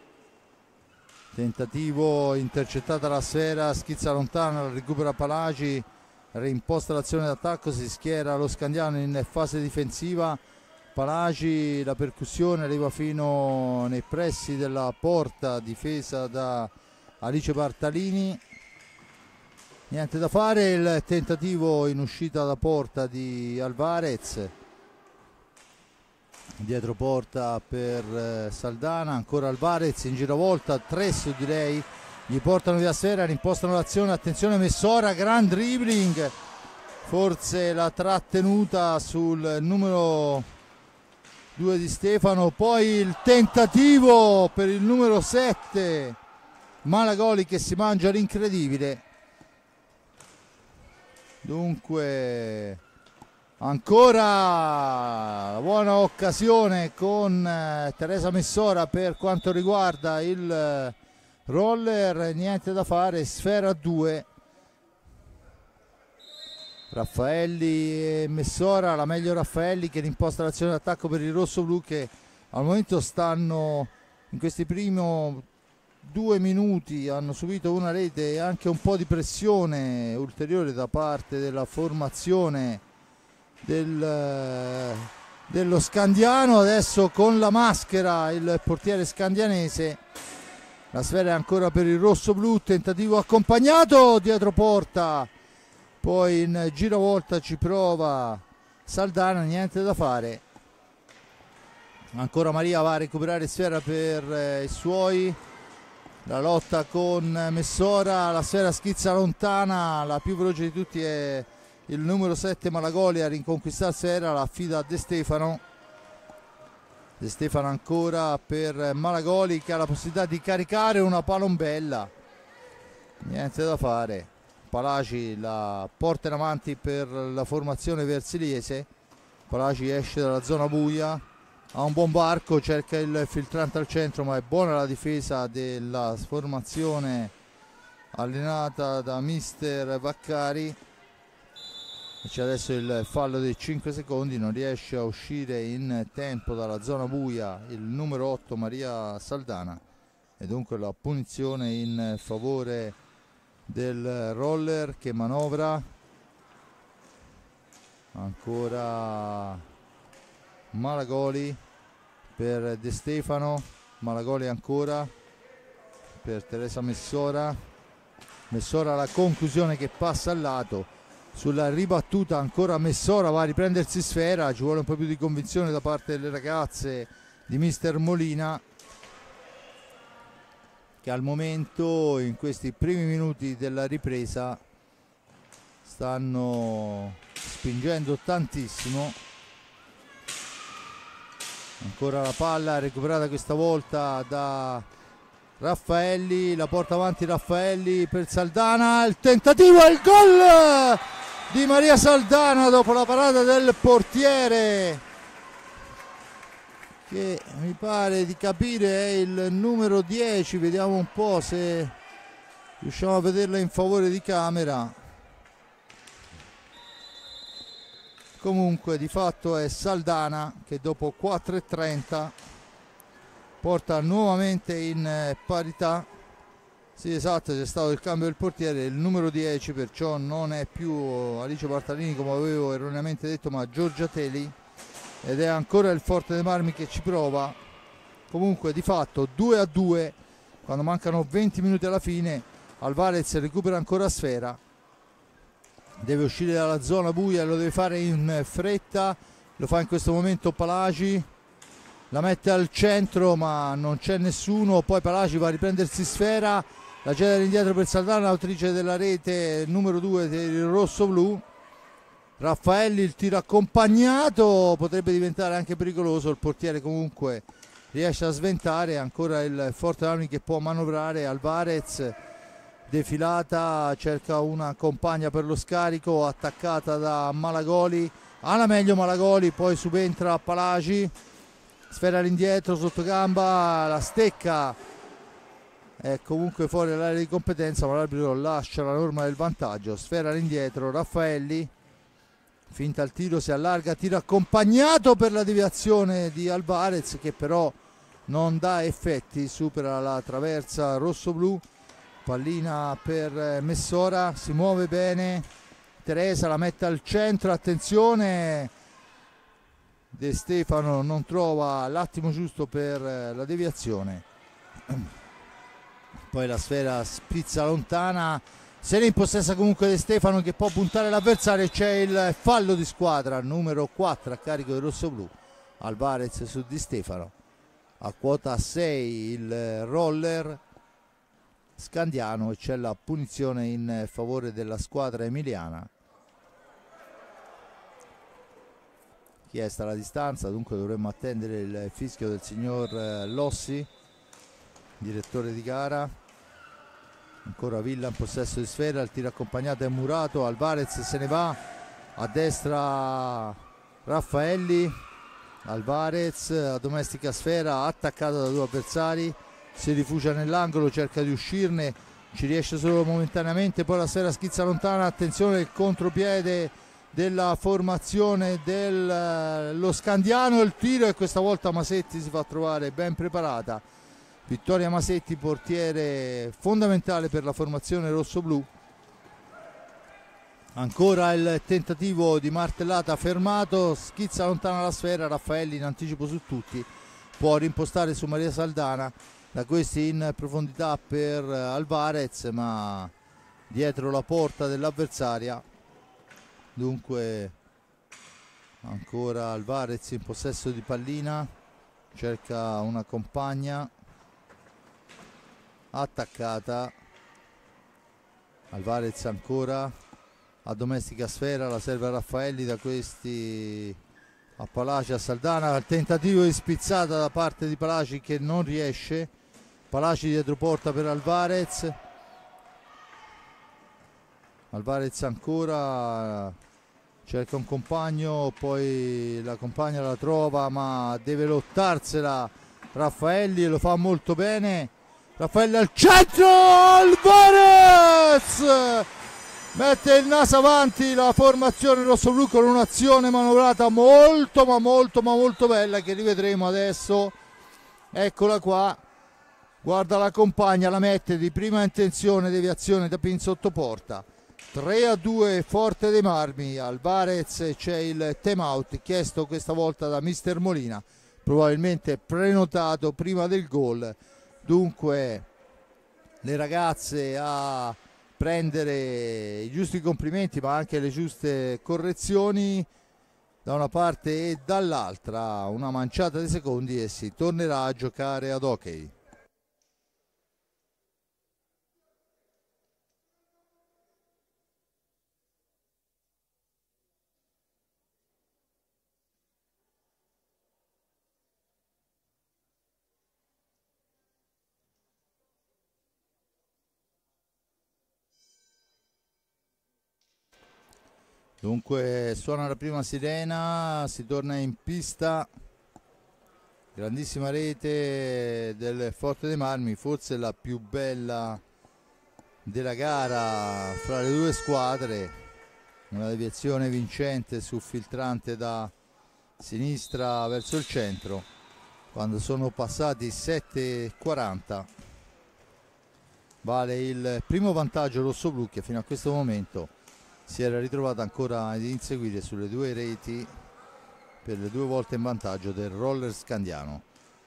tentativo, intercettata la sfera, schizza lontana, la recupera Palagi, reimposta l'azione d'attacco, si schiera lo Scandiano in fase difensiva. Palagi, la percussione arriva fino nei pressi della porta difesa da Alice Bartalini, niente da fare. Il tentativo in uscita da porta di Alvarez, dietro porta per Saldana, ancora Alvarez in giravolta, 3 su di lei, gli portano via sfera, rimpostano l'azione, attenzione Messora, gran dribbling, forse la trattenuta sul numero 2 di Stefano, poi il tentativo per il numero 7 Malagoli che si mangia l'incredibile. Dunque ancora buona occasione con Teresa Messora per quanto riguarda il roller, niente da fare, sfera 2. Raffaelli e Messora, la meglio Raffaelli che imposta l'azione d'attacco per il rosso-blu che al momento stanno in questi primi 2 minuti, hanno subito una rete e anche un po' di pressione ulteriore da parte della formazione dello Scandiano. Adesso con la maschera il portiere scandianese, la sfera è ancora per il rosso-blu, tentativo accompagnato dietro porta, poi in giravolta ci prova Saldana, niente da fare. Ancora Maria va a recuperare sfera per i suoi, la lotta con Messora, la sfera schizza lontana, la più veloce di tutti è il numero 7 Malagoli a rinconquistare sfera, la affida a De Stefano. De Stefano ancora per Malagoli che ha la possibilità di caricare una palombella, niente da fare. Palagi la porta in avanti per la formazione versiliese, Palagi esce dalla zona buia, ha un buon varco, cerca il filtrante al centro ma è buona la difesa della formazione allenata da mister Vaccari. C'è adesso il fallo dei 5 secondi, non riesce a uscire in tempo dalla zona buia il numero 8 Maria Saldana e dunque la punizione in favore del roller che manovra. ancora Malagoli per De Stefano, Malagoli ancora per Teresa Messora, Messora la conclusione che passa al lato, sulla ribattuta ancora Messora va a riprendersi sfera, ci vuole un po' più di convinzione da parte delle ragazze di mister Molina, che al momento in questi primi minuti della ripresa stanno spingendo tantissimo. Ancora la palla recuperata questa volta da Raffaelli, la porta avanti Raffaelli per Saldana, il tentativo e il gol di Maria Saldana dopo la parata del portiere, che mi pare di capire è il numero 10, vediamo un po' se riusciamo a vederla in favore di camera. Comunque di fatto è Saldana che dopo 4:30 porta nuovamente in parità. Sì, esatto, c'è stato il cambio del portiere, il numero 10, perciò non è più Alice Bartalini come avevo erroneamente detto, ma Giorgia Teli, ed è ancora il Forte dei Marmi che ci prova. Comunque di fatto 2-2 quando mancano 20 minuti alla fine. Alvarez recupera ancora sfera, deve uscire dalla zona buia, lo deve fare in fretta, lo fa in questo momento Palagi, la mette al centro ma non c'è nessuno, poi Palagi va a riprendersi sfera, la cede indietro per Saldana, l'autrice della rete numero 2 del rosso-blu. Raffaelli, il tiro accompagnato, potrebbe diventare anche pericoloso, il portiere comunque riesce a sventare, ancora il Forte Armi che può manovrare, Alvarez defilata, cerca una compagna per lo scarico, attaccata da Malagoli, alla meglio Malagoli, poi subentra Palagi, sfera all'indietro, sotto gamba, la stecca è comunque fuori dall'area di competenza, ma l'arbitro lascia la norma del vantaggio. Sfera all'indietro, Raffaelli, finta il tiro, si allarga, tiro accompagnato per la deviazione di Alvarez che però non dà effetti, supera la traversa rosso-blu. Pallina per Messora, si muove bene, Teresa la mette al centro, attenzione, De Stefano non trova l'attimo giusto per la deviazione, poi la sfera spizza lontana, se ne impossessa comunque De Stefano che può puntare l'avversario, c'è il fallo di squadra numero 4 a carico del rossoblu, Alvarez su Di Stefano, a quota 6 il roller Scandiano e c'è la punizione in favore della squadra emiliana. Chiesta la distanza, dunque dovremmo attendere il fischio del signor Lossi, direttore di gara. Ancora Villa in possesso di sfera, il tiro accompagnato è murato, Alvarez se ne va, a destra Raffaelli, Alvarez a domestica sfera, attaccato da due avversari, si rifugia nell'angolo, cerca di uscirne, ci riesce solo momentaneamente, poi la sfera schizza lontana, attenzione il contropiede della formazione dello Scandiano, il tiro e questa volta Masetti si fa trovare ben preparata. Vittoria Masetti, portiere fondamentale per la formazione rossoblu. Ancora il tentativo di martellata fermato, schizza lontana la sfera, Raffaelli in anticipo su tutti, può rimpostare su Maria Saldana, da questi in profondità per Alvarez ma dietro la porta dell'avversaria. Dunque ancora Alvarez in possesso di pallina, cerca una compagna, attaccata, Alvarez ancora a domestica sfera, la serve a Raffaelli, da questi a Palaci, a Saldana, il tentativo di spizzata da parte di Palaci che non riesce, Palaci dietro porta per Alvarez, Alvarez ancora cerca un compagno, poi la compagna la trova ma deve lottarsela Raffaelli e lo fa molto bene. Raffaelli al centro, Alvarez mette il naso avanti la formazione rossoblu con un'azione manovrata molto bella che rivedremo adesso. Eccola qua, guarda la compagna, la mette di prima intenzione, deviazione da pin sotto porta, 3-2 Forte dei Marmi. Alvarez, c'è il time out chiesto questa volta da mister Molina, probabilmente prenotato prima del gol. Dunque le ragazze a prendere i giusti complimenti ma anche le giuste correzioni da una parte e dall'altra. Una manciata di secondi e si tornerà a giocare ad hockey. Dunque suona la prima sirena, si torna in pista. Grandissima rete del Forte dei Marmi, forse la più bella della gara fra le due squadre. Una deviazione vincente su filtrante da sinistra verso il centro quando sono passati 7:40. Vale il primo vantaggio rossoblu, che fino a questo momento si era ritrovata ancora ad inseguire sulle due reti per le 2 volte in vantaggio del Roller Scandiano.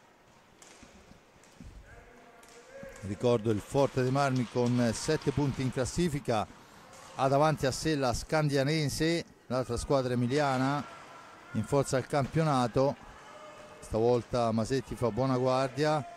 Ricordo il Forte dei Marmi con 7 punti in classifica, ha davanti a sé la Scandianese, l'altra squadra emiliana in forza al campionato. Stavolta Masetti fa buona guardia.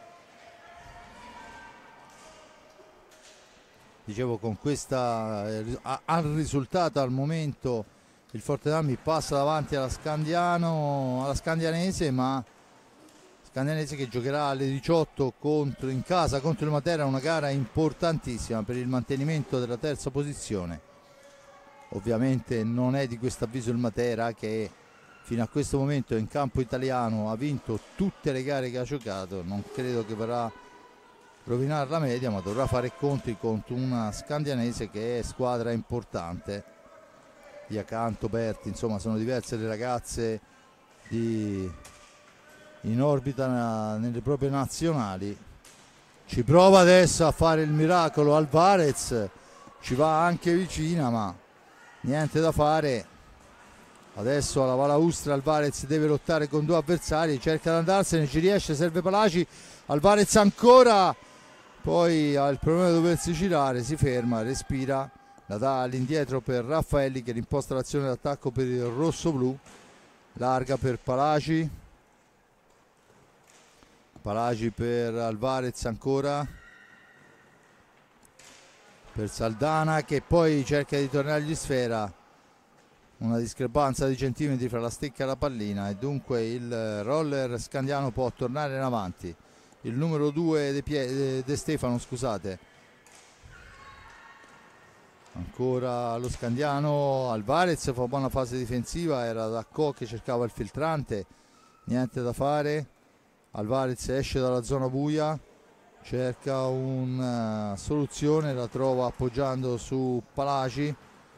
Dicevo, con questa al risultato al momento il Forte dei Marmi passa davanti alla Scandianese, ma Scandianese che giocherà alle 18 in casa contro il Matera, una gara importantissima per il mantenimento della terza posizione. Ovviamente non è di questo avviso il Matera, che fino a questo momento in campo italiano ha vinto tutte le gare che ha giocato. Non credo che verrà rovinare la media, ma dovrà fare i conti contro una Scandianese che è squadra importante. Iacanto, Berti, insomma sono diverse le ragazze in orbita nelle proprie nazionali. Ci prova adesso a fare il miracolo Alvarez, ci va anche vicina ma niente da fare. Adesso alla balaustra Alvarez deve lottare con 2 avversari, cerca di andarsene, ci riesce, serve Palaci, Alvarez ancora, poi ha il problema di doversi girare, si ferma, respira, la dà all'indietro per Raffaelli che rimposta l'azione d'attacco per il rosso-blu, larga per Palaci, Palaci per Alvarez ancora, per Saldana che poi cerca di tornargli sfera, una discrepanza di centimetri fra la stecca e la pallina, e dunque il Roller Scandiano può tornare in avanti. Il numero 2 De Stefano, scusate, ancora lo Scandiano. Alvarez fa buona fase difensiva, era Dacco che cercava il filtrante, niente da fare. Alvarez esce dalla zona buia, cerca una soluzione, la trova appoggiando su Palaci.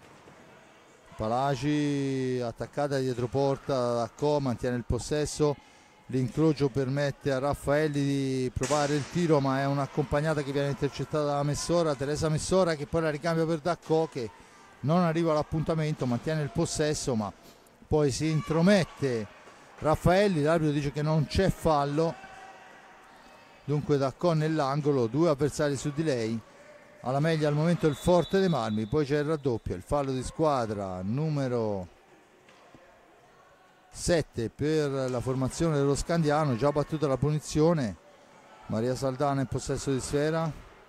Palaci attaccata dietro porta da Dacco, mantiene il possesso. L'incrocio permette a Raffaelli di provare il tiro, ma è un'accompagnata che viene intercettata da Messora, Teresa Messora, che poi la ricambia per Dacco, che non arriva all'appuntamento, mantiene il possesso ma poi si intromette Raffaelli, l'arbitro dice che non c'è fallo, dunque Dacco nell'angolo, 2 avversari su di lei. Alla meglio al momento il Forte dei Marmi, poi c'è il raddoppio, il fallo di squadra numero 7 per la formazione dello Scandiano, già battuta la punizione. Maria Saldana in possesso di sfera,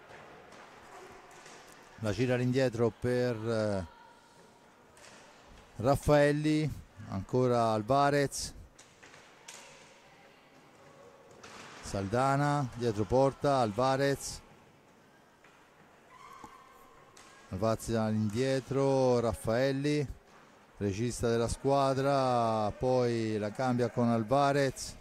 la gira all'indietro per Raffaelli, ancora Alvarez, Saldana dietro porta, Alvarez all'indietro, Raffaelli regista della squadra, poi la cambia con Alvarez,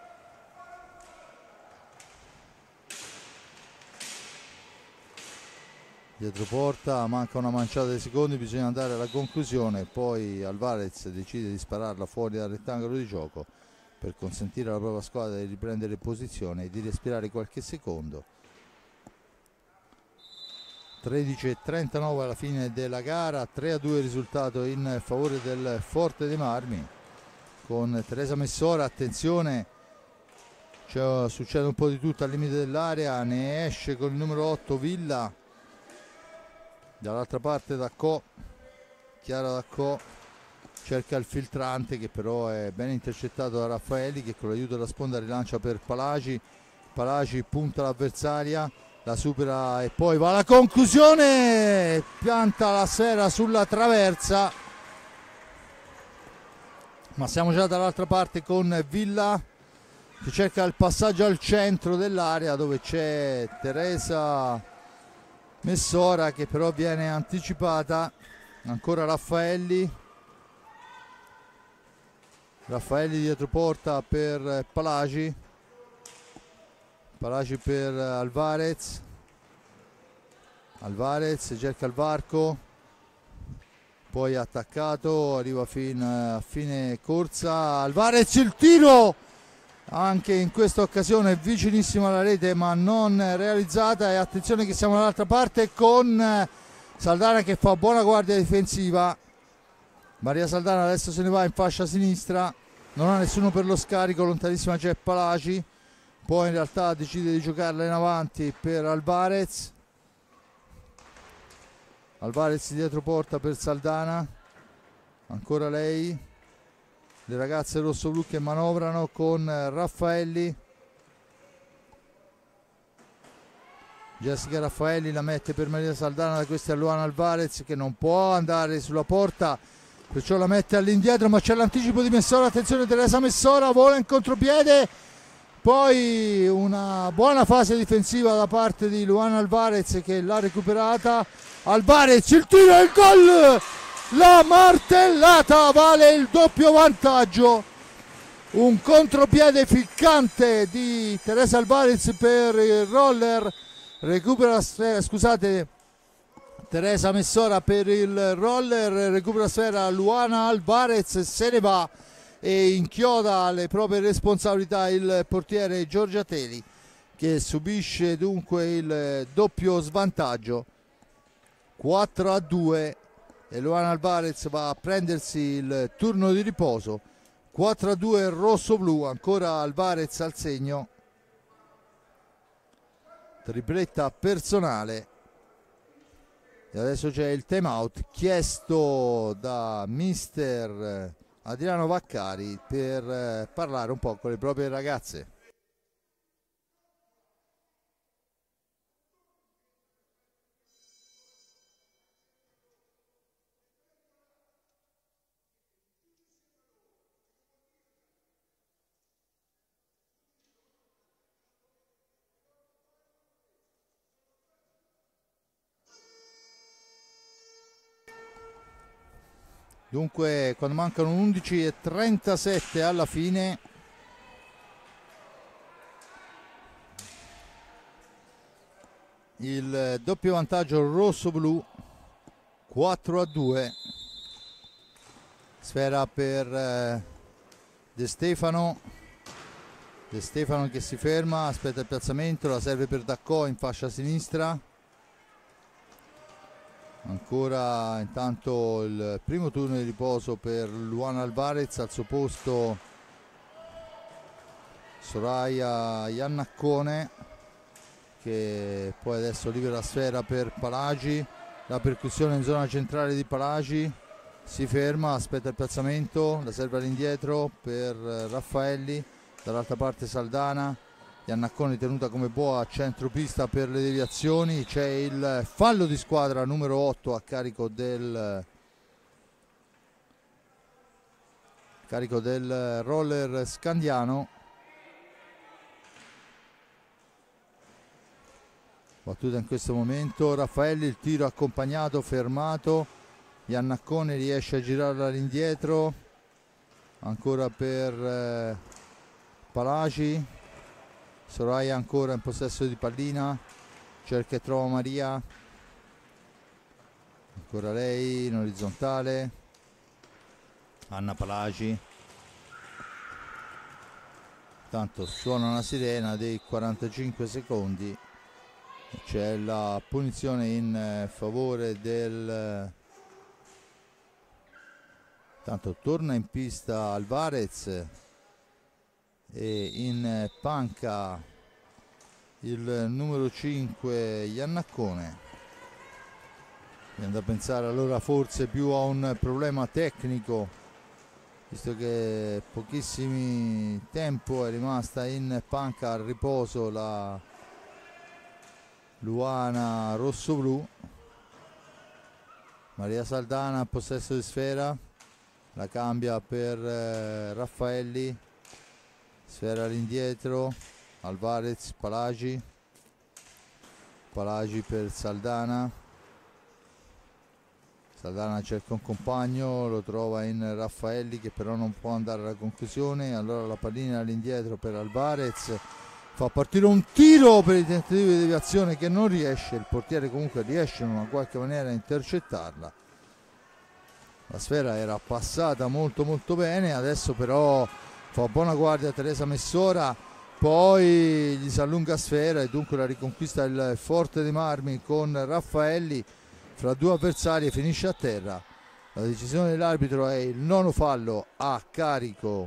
dietro porta, manca una manciata di secondi, bisogna andare alla conclusione, poi Alvarez decide di spararla fuori dal rettangolo di gioco per consentire alla propria squadra di riprendere posizione e di respirare qualche secondo. 13:39 alla fine della gara, 3-2 il risultato in favore del Forte dei Marmi, con Teresa Messora. Attenzione, succede un po' di tutto al limite dell'area, ne esce con il numero 8 Villa, dall'altra parte Daccò, Chiara Daccò cerca il filtrante che però è ben intercettato da Raffaelli, che con l'aiuto della sponda rilancia per Palagi. Palagi punta l'avversaria, la supera e poi va alla conclusione, pianta la sfera sulla traversa, ma siamo già dall'altra parte con Villa che cerca il passaggio al centro dell'area, dove c'è Teresa Messora che però viene anticipata. Ancora Raffaelli dietro porta per Palagi per Alvarez cerca il varco, poi attaccato, arriva a fine corsa Alvarez, il tiro anche in questa occasione vicinissimo alla rete ma non realizzata. E attenzione che siamo dall'altra parte con Saldana che fa buona guardia difensiva. Maria Saldana adesso se ne va in fascia sinistra, non ha nessuno per lo scarico, lontanissima c'è Palagi, poi in realtà decide di giocarla in avanti per Alvarez dietro porta per Saldana, ancora lei, le ragazze rossoblu che manovrano con Raffaelli. Jessica Raffaelli la mette per Maria Saldana, da questa è Luana Alvarez che non può andare sulla porta, perciò la mette all'indietro, ma c'è l'anticipo di Messora. Attenzione, Teresa Messora vola in contropiede, poi una buona fase difensiva da parte di Luana Alvarez che l'ha recuperata. Alvarez, il tiro e il gol, la martellata, vale il doppio vantaggio, un contropiede ficcante di Teresa Alvarez per il roller, recupera scusate Teresa Messora per il roller, recupera sfera Luana Alvarez, se ne va e inchioda alle proprie responsabilità il portiere Giorgia Teli, che subisce dunque il doppio svantaggio. 4-2 e Luana Alvarez va a prendersi il turno di riposo. 4-2 rosso-blu, ancora Alvarez al segno, tripletta personale. E adesso c'è il time out chiesto da mister Adriano Vaccari per parlare un po' con le proprie ragazze. Dunque, quando mancano 11:37 alla fine, il doppio vantaggio rosso-blu, 4-2. Sfera per De Stefano. De Stefano che si ferma, aspetta il piazzamento, la serve per Daccò in fascia sinistra. Ancora intanto il primo turno di riposo per Luana Alvarez, al suo posto Soraya Iannaccone, che poi adesso libera la sfera per Palagi, la percussione in zona centrale di Palagi, si ferma, aspetta il piazzamento, la serve all'indietro per Raffaelli, dall'altra parte Saldana, Iannaccone tenuta come boa a centropista per le deviazioni. C'è il fallo di squadra numero 8 a carico del roller scandiano. Battuta in questo momento Raffaelli, il tiro accompagnato, fermato, Iannaccone riesce a girarla all'indietro, ancora per Palagi. Soraya ancora in possesso di pallina, cerca e trova Maria, ancora lei in orizzontale, Anna Palagi. Intanto suona una sirena dei 45 secondi c'è la punizione in favore del... Tanto torna in pista Alvarez e in panca il numero 5 Iannaccone. Viene da pensare allora forse più a un problema tecnico, visto che pochissimi tempo è rimasta in panca a riposo la Luana rossoblu. Maria Saldana a possesso di sfera, la cambia per Raffaelli, sfera all'indietro, Alvarez, Palagi per Saldana. Saldana cerca un compagno, lo trova in Raffaelli che però non può andare alla conclusione, allora la pallina all'indietro per Alvarez, fa partire un tiro per il tentativo di deviazione che non riesce, il portiere comunque riesce in una qualche maniera a intercettarla. La sfera era passata molto bene, adesso però fa buona guardia Teresa Messora, poi gli si allunga sfera e dunque la riconquista il Forte dei Marmi con Raffaelli fra due avversari e finisce a terra. La decisione dell'arbitro è il nono fallo a carico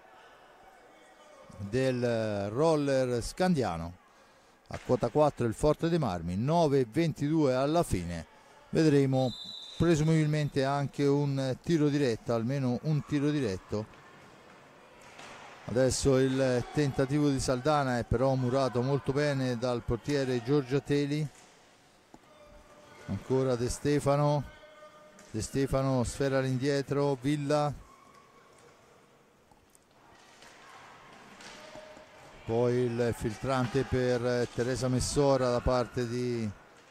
del roller scandiano. A quota 4 il Forte dei Marmi, 9:22 alla fine, vedremo presumibilmente anche un tiro diretto, almeno un tiro diretto. Adesso il tentativo di Saldana è però murato molto bene dal portiere Giorgia Teli. Ancora De Stefano, sfera all'indietro, Villa, poi il filtrante per Teresa Messora da parte di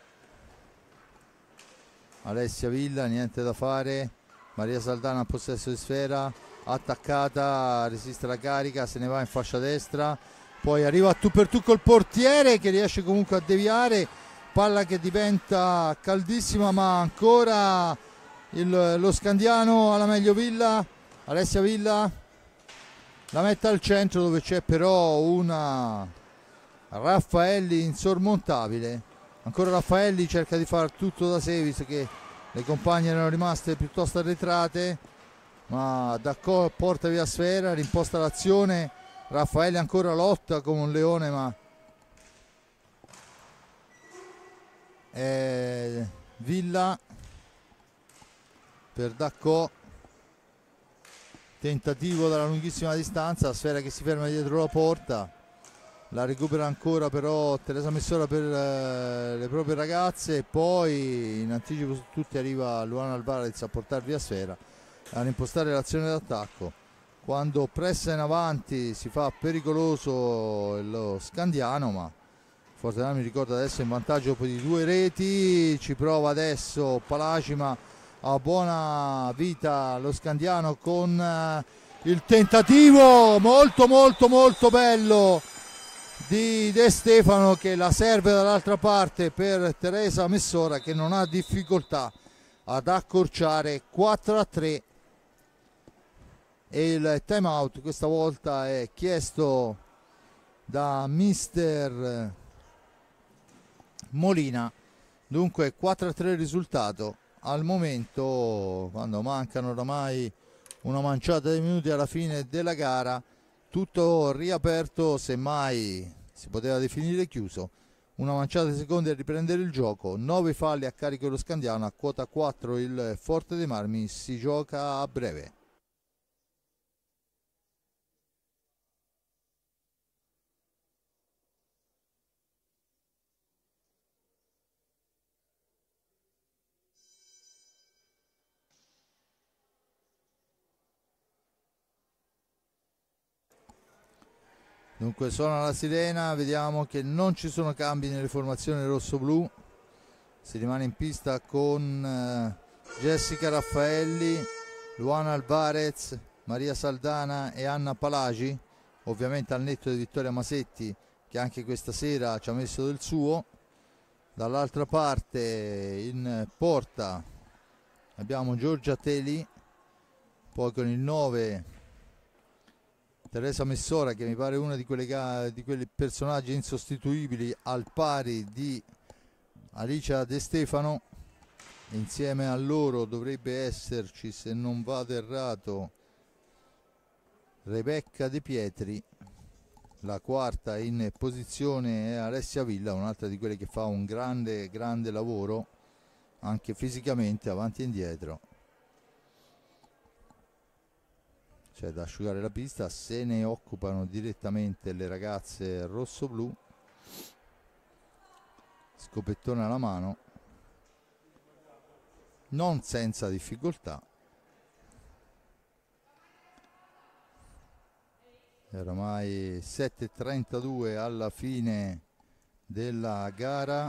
Alessia Villa, niente da fare. Maria Saldana a possesso di sfera, attaccata, resiste la carica, se ne va in fascia destra, poi arriva a tu per tu col portiere che riesce comunque a deviare, palla che diventa caldissima, ma ancora lo scandiano alla meglio Villa, Alessia Villa la mette al centro dove c'è però una Raffaelli insormontabile. Ancora Raffaelli cerca di far tutto da sé visto che le compagne erano rimaste piuttosto arretrate, ma Dacco porta via sfera, rimposta l'azione, Raffaelli ancora lotta come un leone, ma Villa per Dacco, tentativo dalla lunghissima distanza, la sfera che si ferma dietro la porta, la recupera ancora però Teresa Messora per le proprie ragazze e poi in anticipo su tutti arriva Luana Alvarez a portare via sfera, a rimpostare l'azione d'attacco. Quando pressa in avanti si fa pericoloso lo scandiano, ma Forte mi ricorda adesso in vantaggio di 2 reti, ci prova adesso Palaci, ma a buona vita lo scandiano con il tentativo molto bello di De Stefano che la serve dall'altra parte per Teresa Messora che non ha difficoltà ad accorciare 4-3 e il time out questa volta è chiesto da mister Molina. Dunque 4-3 il risultato al momento, quando mancano oramai una manciata di minuti alla fine della gara, tutto riaperto, semmai si poteva definire chiuso. Una manciata di secondi a riprendere il gioco, 9 falli a carico dello scandiano, a quota 4 il Forte dei Marmi, si gioca a breve. Dunque suona la sirena, vediamo che non ci sono cambi nelle formazioni rosso-blu, si rimane in pista con Jessica Raffaelli, Luana Alvarez, Maria Saldana e Anna Palagi, ovviamente al netto di Vittoria Masetti che anche questa sera ci ha messo del suo. Dall'altra parte in porta abbiamo Giorgia Teli, poi con il 9 Teresa Messora, che mi pare una di quei personaggi insostituibili al pari di Alicia De Stefano, insieme a loro dovrebbe esserci, se non vado errato, Rebecca De Pietri. La quarta in posizione è Alessia Villa, un'altra di quelle che fa un grande lavoro anche fisicamente avanti e indietro. C'è da asciugare la pista, se ne occupano direttamente le ragazze rosso-blu. Scopettone alla mano, non senza difficoltà. Oramai 7:32 alla fine della gara,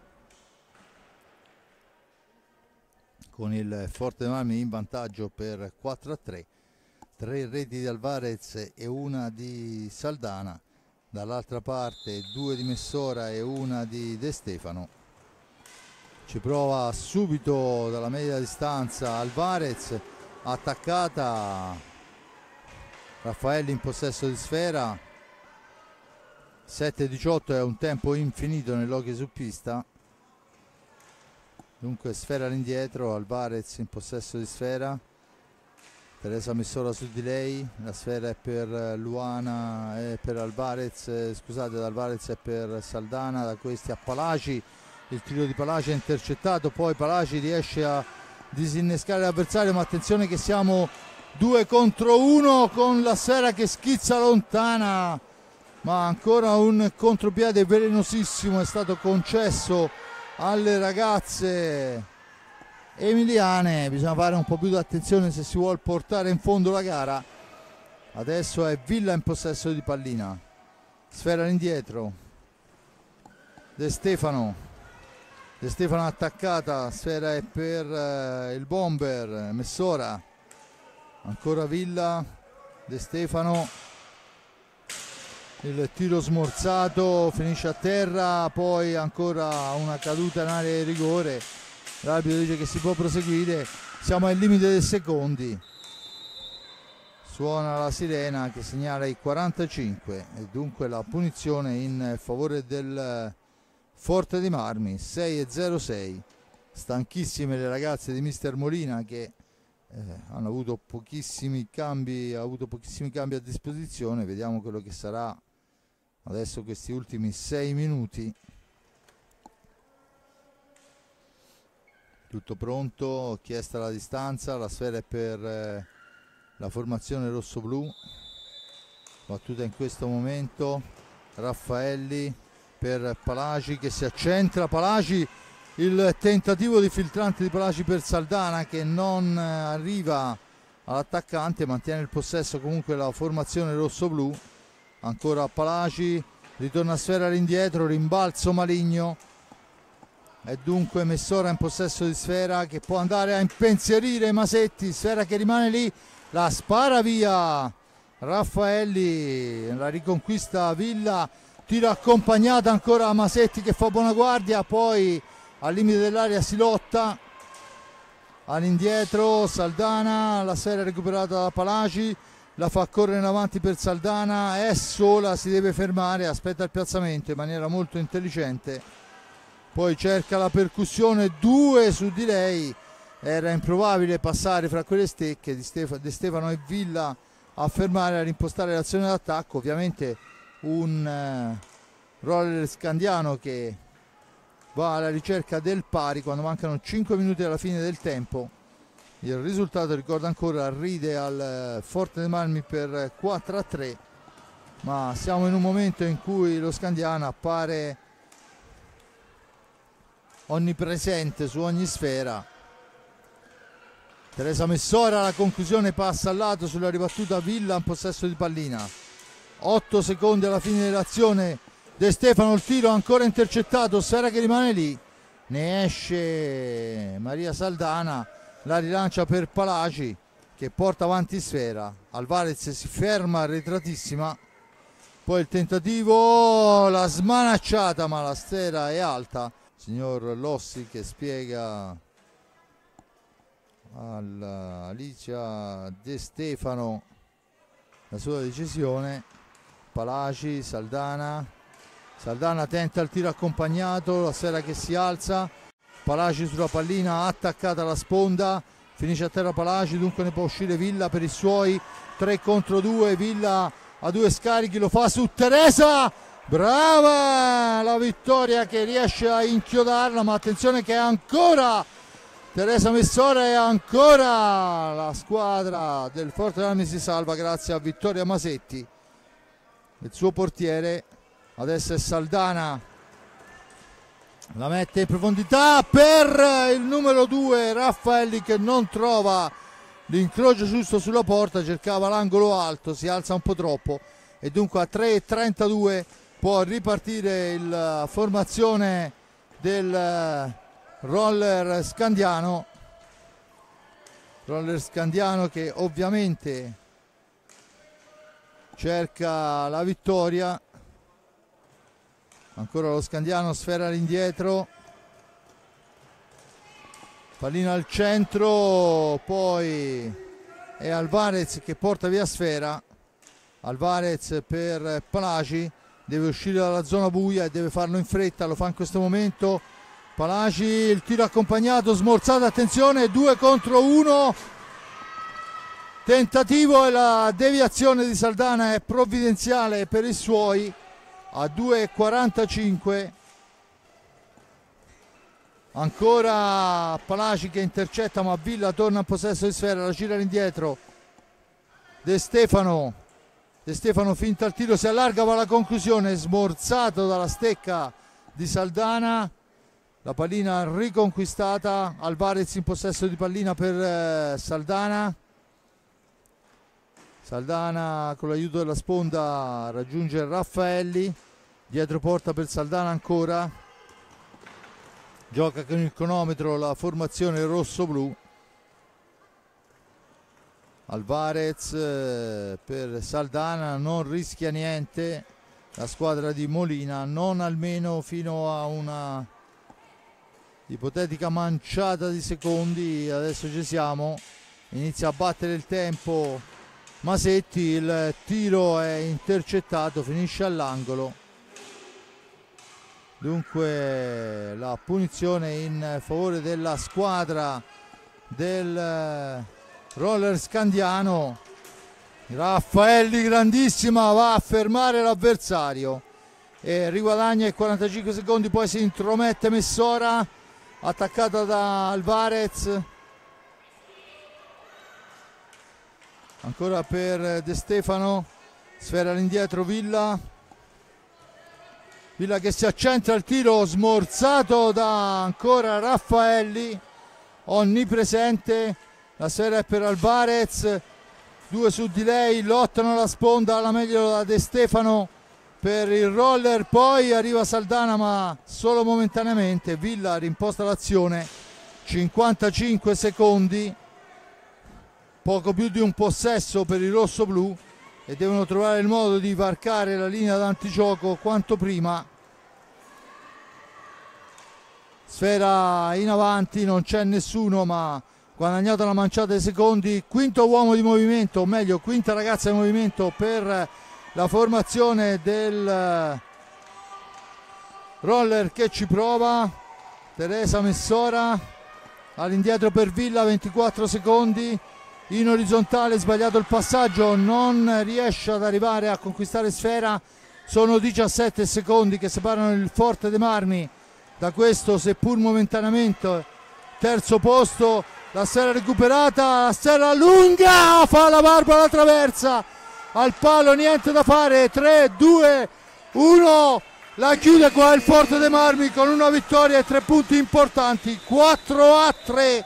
con il Forte dei Marmi in vantaggio per 4-3. 3 reti di Alvarez e una di Saldana, dall'altra parte 2 di Messora e una di De Stefano. Ci prova subito dalla media distanza Alvarez, attaccata Raffaelli in possesso di sfera. 7:18 è un tempo infinito nell'hockey su pista. Dunque sfera all'indietro, Alvarez in possesso di sfera. Teresa Messora su di lei, la sfera è per Luana e per Alvarez, scusate, da Alvarez è per Saldana, da questi a Palaci, il tiro di Palaci è intercettato, poi Palaci riesce a disinnescare l'avversario, ma attenzione che siamo 2 contro 1 con la sfera che schizza lontana, ma ancora un contropiede velenosissimo è stato concesso alle ragazze emiliane. Bisogna fare un po' più di attenzione se si vuole portare in fondo la gara. Adesso è Villa in possesso di pallina, sfera all'indietro, De Stefano attaccata, sfera è per il bomber Messora, ancora Villa, De Stefano, il tiro smorzato finisce a terra, poi ancora una caduta in area di rigore. L'arbitro dice che si può proseguire, siamo al limite dei secondi. Suona la sirena che segnala i 45 e dunque la punizione in favore del Forte dei Marmi. 6:06. Stanchissime le ragazze di Mister Molina che hanno avuto pochissimi cambi, a disposizione. Vediamo quello che sarà adesso questi ultimi 6 minuti. Tutto pronto, chiesta la distanza, la sfera è per la formazione rosso-blu, battuta in questo momento Raffaelli per Palaci che si accentra, Palaci, il tentativo di filtrante di Palaci per Saldana che non arriva all'attaccante, mantiene il possesso comunque la formazione rosso-blu, ancora Palaci, ritorna a sfera all'indietro, rimbalzo maligno. E dunque Messora in possesso di sfera che può andare a impensierire Masetti, sfera che rimane lì, la spara via Raffaelli, la riconquista Villa, tiro accompagnata ancora a Masetti che fa buona guardia, poi al limite dell'area si lotta, all'indietro Saldana, la sfera recuperata da Palaci, la fa correre in avanti per Saldana, è sola, si deve fermare, aspetta il piazzamento in maniera molto intelligente. Poi cerca la percussione, 2 su di lei, era improbabile passare fra quelle stecche di De Stefano e Villa a fermare, a rimpostare l'azione d'attacco. Ovviamente un roller scandiano che va alla ricerca del pari quando mancano 5 minuti alla fine del tempo. Il risultato, ricordo ancora, ride al Forte dei Marmi per 4-3, ma siamo in un momento in cui lo Scandiano appare onnipresente su ogni sfera. Teresa Messora, la conclusione, passa al lato sulla ribattuta Villa in possesso di pallina. 8 secondi alla fine dell'azione, De Stefano, il tiro ancora intercettato, sfera che rimane lì, ne esce Maria Saldana, la rilancia per Palaci che porta avanti sfera. Alvarez si ferma arretratissima, poi il tentativo, la smanacciata, ma la sfera è alta. Signor Lossi che spiega all'Alicia De Stefano la sua decisione. Palaci, Saldana, Saldana tenta il tiro accompagnato, la sfera che si alza, Palaci sulla pallina attaccata alla sponda, finisce a terra Palaci, dunque ne può uscire Villa per i suoi 3 contro 2, Villa a 2 scarichi, lo fa su Teresa, brava la Vittoria che riesce a inchiodarla, ma attenzione che è ancora Teresa Messora e ancora la squadra del Forte dei Marmi si salva grazie a Vittoria Masetti, il suo portiere. Adesso è Saldana, la mette in profondità per il numero 2 Raffaelli che non trova l'incrocio giusto sulla porta, cercava l'angolo alto, si alza un po' troppo e dunque a 3:32 può ripartire la formazione del Roller Scandiano che ovviamente cerca la vittoria. Ancora lo Scandiano, sfera all'indietro, pallina al centro, poi è Alvarez che porta via sfera. Alvarez per Palaci, deve uscire dalla zona buia e deve farlo in fretta, lo fa in questo momento. Palaci, il tiro accompagnato, smorzato, attenzione, 2 contro 1, tentativo e la deviazione di Saldana è provvidenziale per i suoi. A 2:45 ancora Palaci che intercetta, ma Villa torna in possesso di sfera, la gira all'indietro. De Stefano finta il tiro, si allarga, va alla conclusione, smorzato dalla stecca di Saldana, la pallina riconquistata. Alvarez in possesso di pallina per Saldana con l'aiuto della sponda raggiunge Raffaelli, dietro porta per Saldana ancora, gioca con il cronometro la formazione rosso-blu. Alvarez per Saldana, non rischia niente la squadra di Molina, non almeno fino a una ipotetica manciata di secondi. Adesso ci siamo, inizia a battere il tempo Masetti, il tiro è intercettato, finisce all'angolo, dunque la punizione in favore della squadra del Roller Scandiano. Raffaelli grandissima, va a fermare l'avversario e riguadagna i 45 secondi, poi si intromette Messora, attaccata da Alvarez. Ancora per De Stefano, sfera all'indietro Villa che si accentra il tiro, smorzato da ancora Raffaelli, onnipresente, la sfera è per Alvarez, 2 su di lei, lottano la sponda, alla meglio da De Stefano per il Roller, poi arriva Saldana ma solo momentaneamente. Villa rimposta l'azione, 55 secondi, poco più di un possesso per il rosso-blu e devono trovare il modo di varcare la linea d'antigioco quanto prima. Sfera in avanti, non c'è nessuno, ma guadagnato una manciata di secondi. Quinto uomo di movimento, o meglio quinta ragazza di movimento per la formazione del Roller che ci prova. Teresa Messora all'indietro per Villa, 24 secondi. In orizzontale, sbagliato il passaggio, non riesce ad arrivare a conquistare sfera. Sono 17 secondi che separano il Forte dei Marmi da questo, seppur momentaneamente, terzo posto. La sfera recuperata, la sfera lunga, fa la barba alla traversa, al palo, niente da fare. 3, 2, 1, la chiude qua il Forte dei Marmi con una vittoria e 3 punti importanti, 4-3.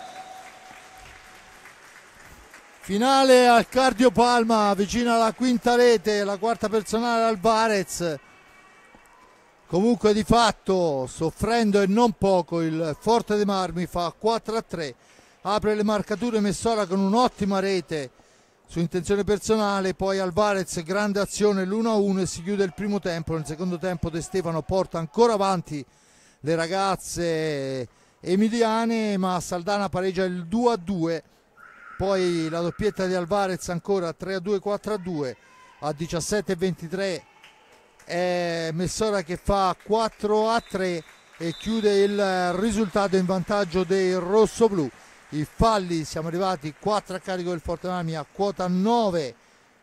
Finale al Cardio Palma, vicino alla quinta rete, la quarta personale Alvarez. Comunque di fatto, soffrendo e non poco, il Forte dei Marmi fa 4-3. Apre le marcature Messora con un'ottima rete su intenzione personale, poi Alvarez, grande azione, l'1-1 e si chiude il primo tempo. Nel secondo tempo De Stefano porta ancora avanti le ragazze emiliane, ma Saldana pareggia il 2-2. Poi la doppietta di Alvarez ancora 3-2, 4-2 a 17-23 è Messora che fa 4-3 e chiude il risultato in vantaggio dei rossoblù. I falli, siamo arrivati 4 a carico del Forte dei Marmi, a quota 9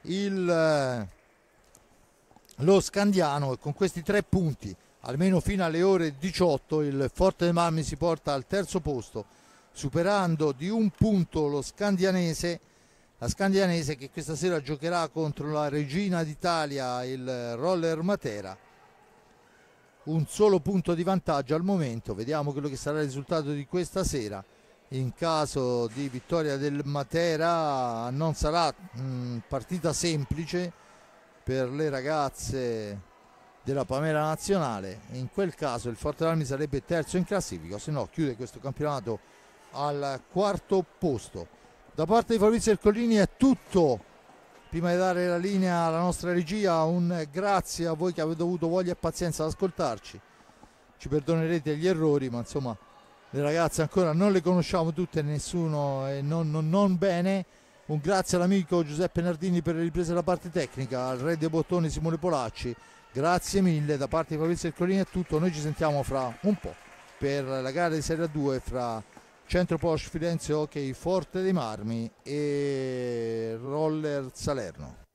lo Scandiano, e con questi 3 punti almeno fino alle ore 18 il Forte dei Marmi si porta al terzo posto, superando di un punto lo Scandianese, la Scandianese che questa sera giocherà contro la Regina d'Italia, il Roller Matera. Un solo punto di vantaggio al momento, vediamo quello che sarà il risultato di questa sera. In caso di vittoria del Matera non sarà partita semplice per le ragazze della Pamela Nazionale. In quel caso il Forte dei Marmi sarebbe terzo in classifica, se no chiude questo campionato al quarto posto. Da parte di Fabrizio Ercolini è tutto. Prima di dare la linea alla nostra regia, un grazie a voi che avete avuto voglia e pazienza ad ascoltarci. Ci perdonerete gli errori, ma insomma le ragazze ancora non le conosciamo tutte, nessuno e non bene. Un grazie all'amico Giuseppe Nardini per le riprese della parte tecnica, al re dei bottoni Simone Polacci. Grazie mille, da parte di Fabrizio Ercolini è tutto. Noi ci sentiamo fra un po' per la gara di Serie A2 fra Centro Porsche Firenze Hockey Forte dei Marmi e Roller Salerno.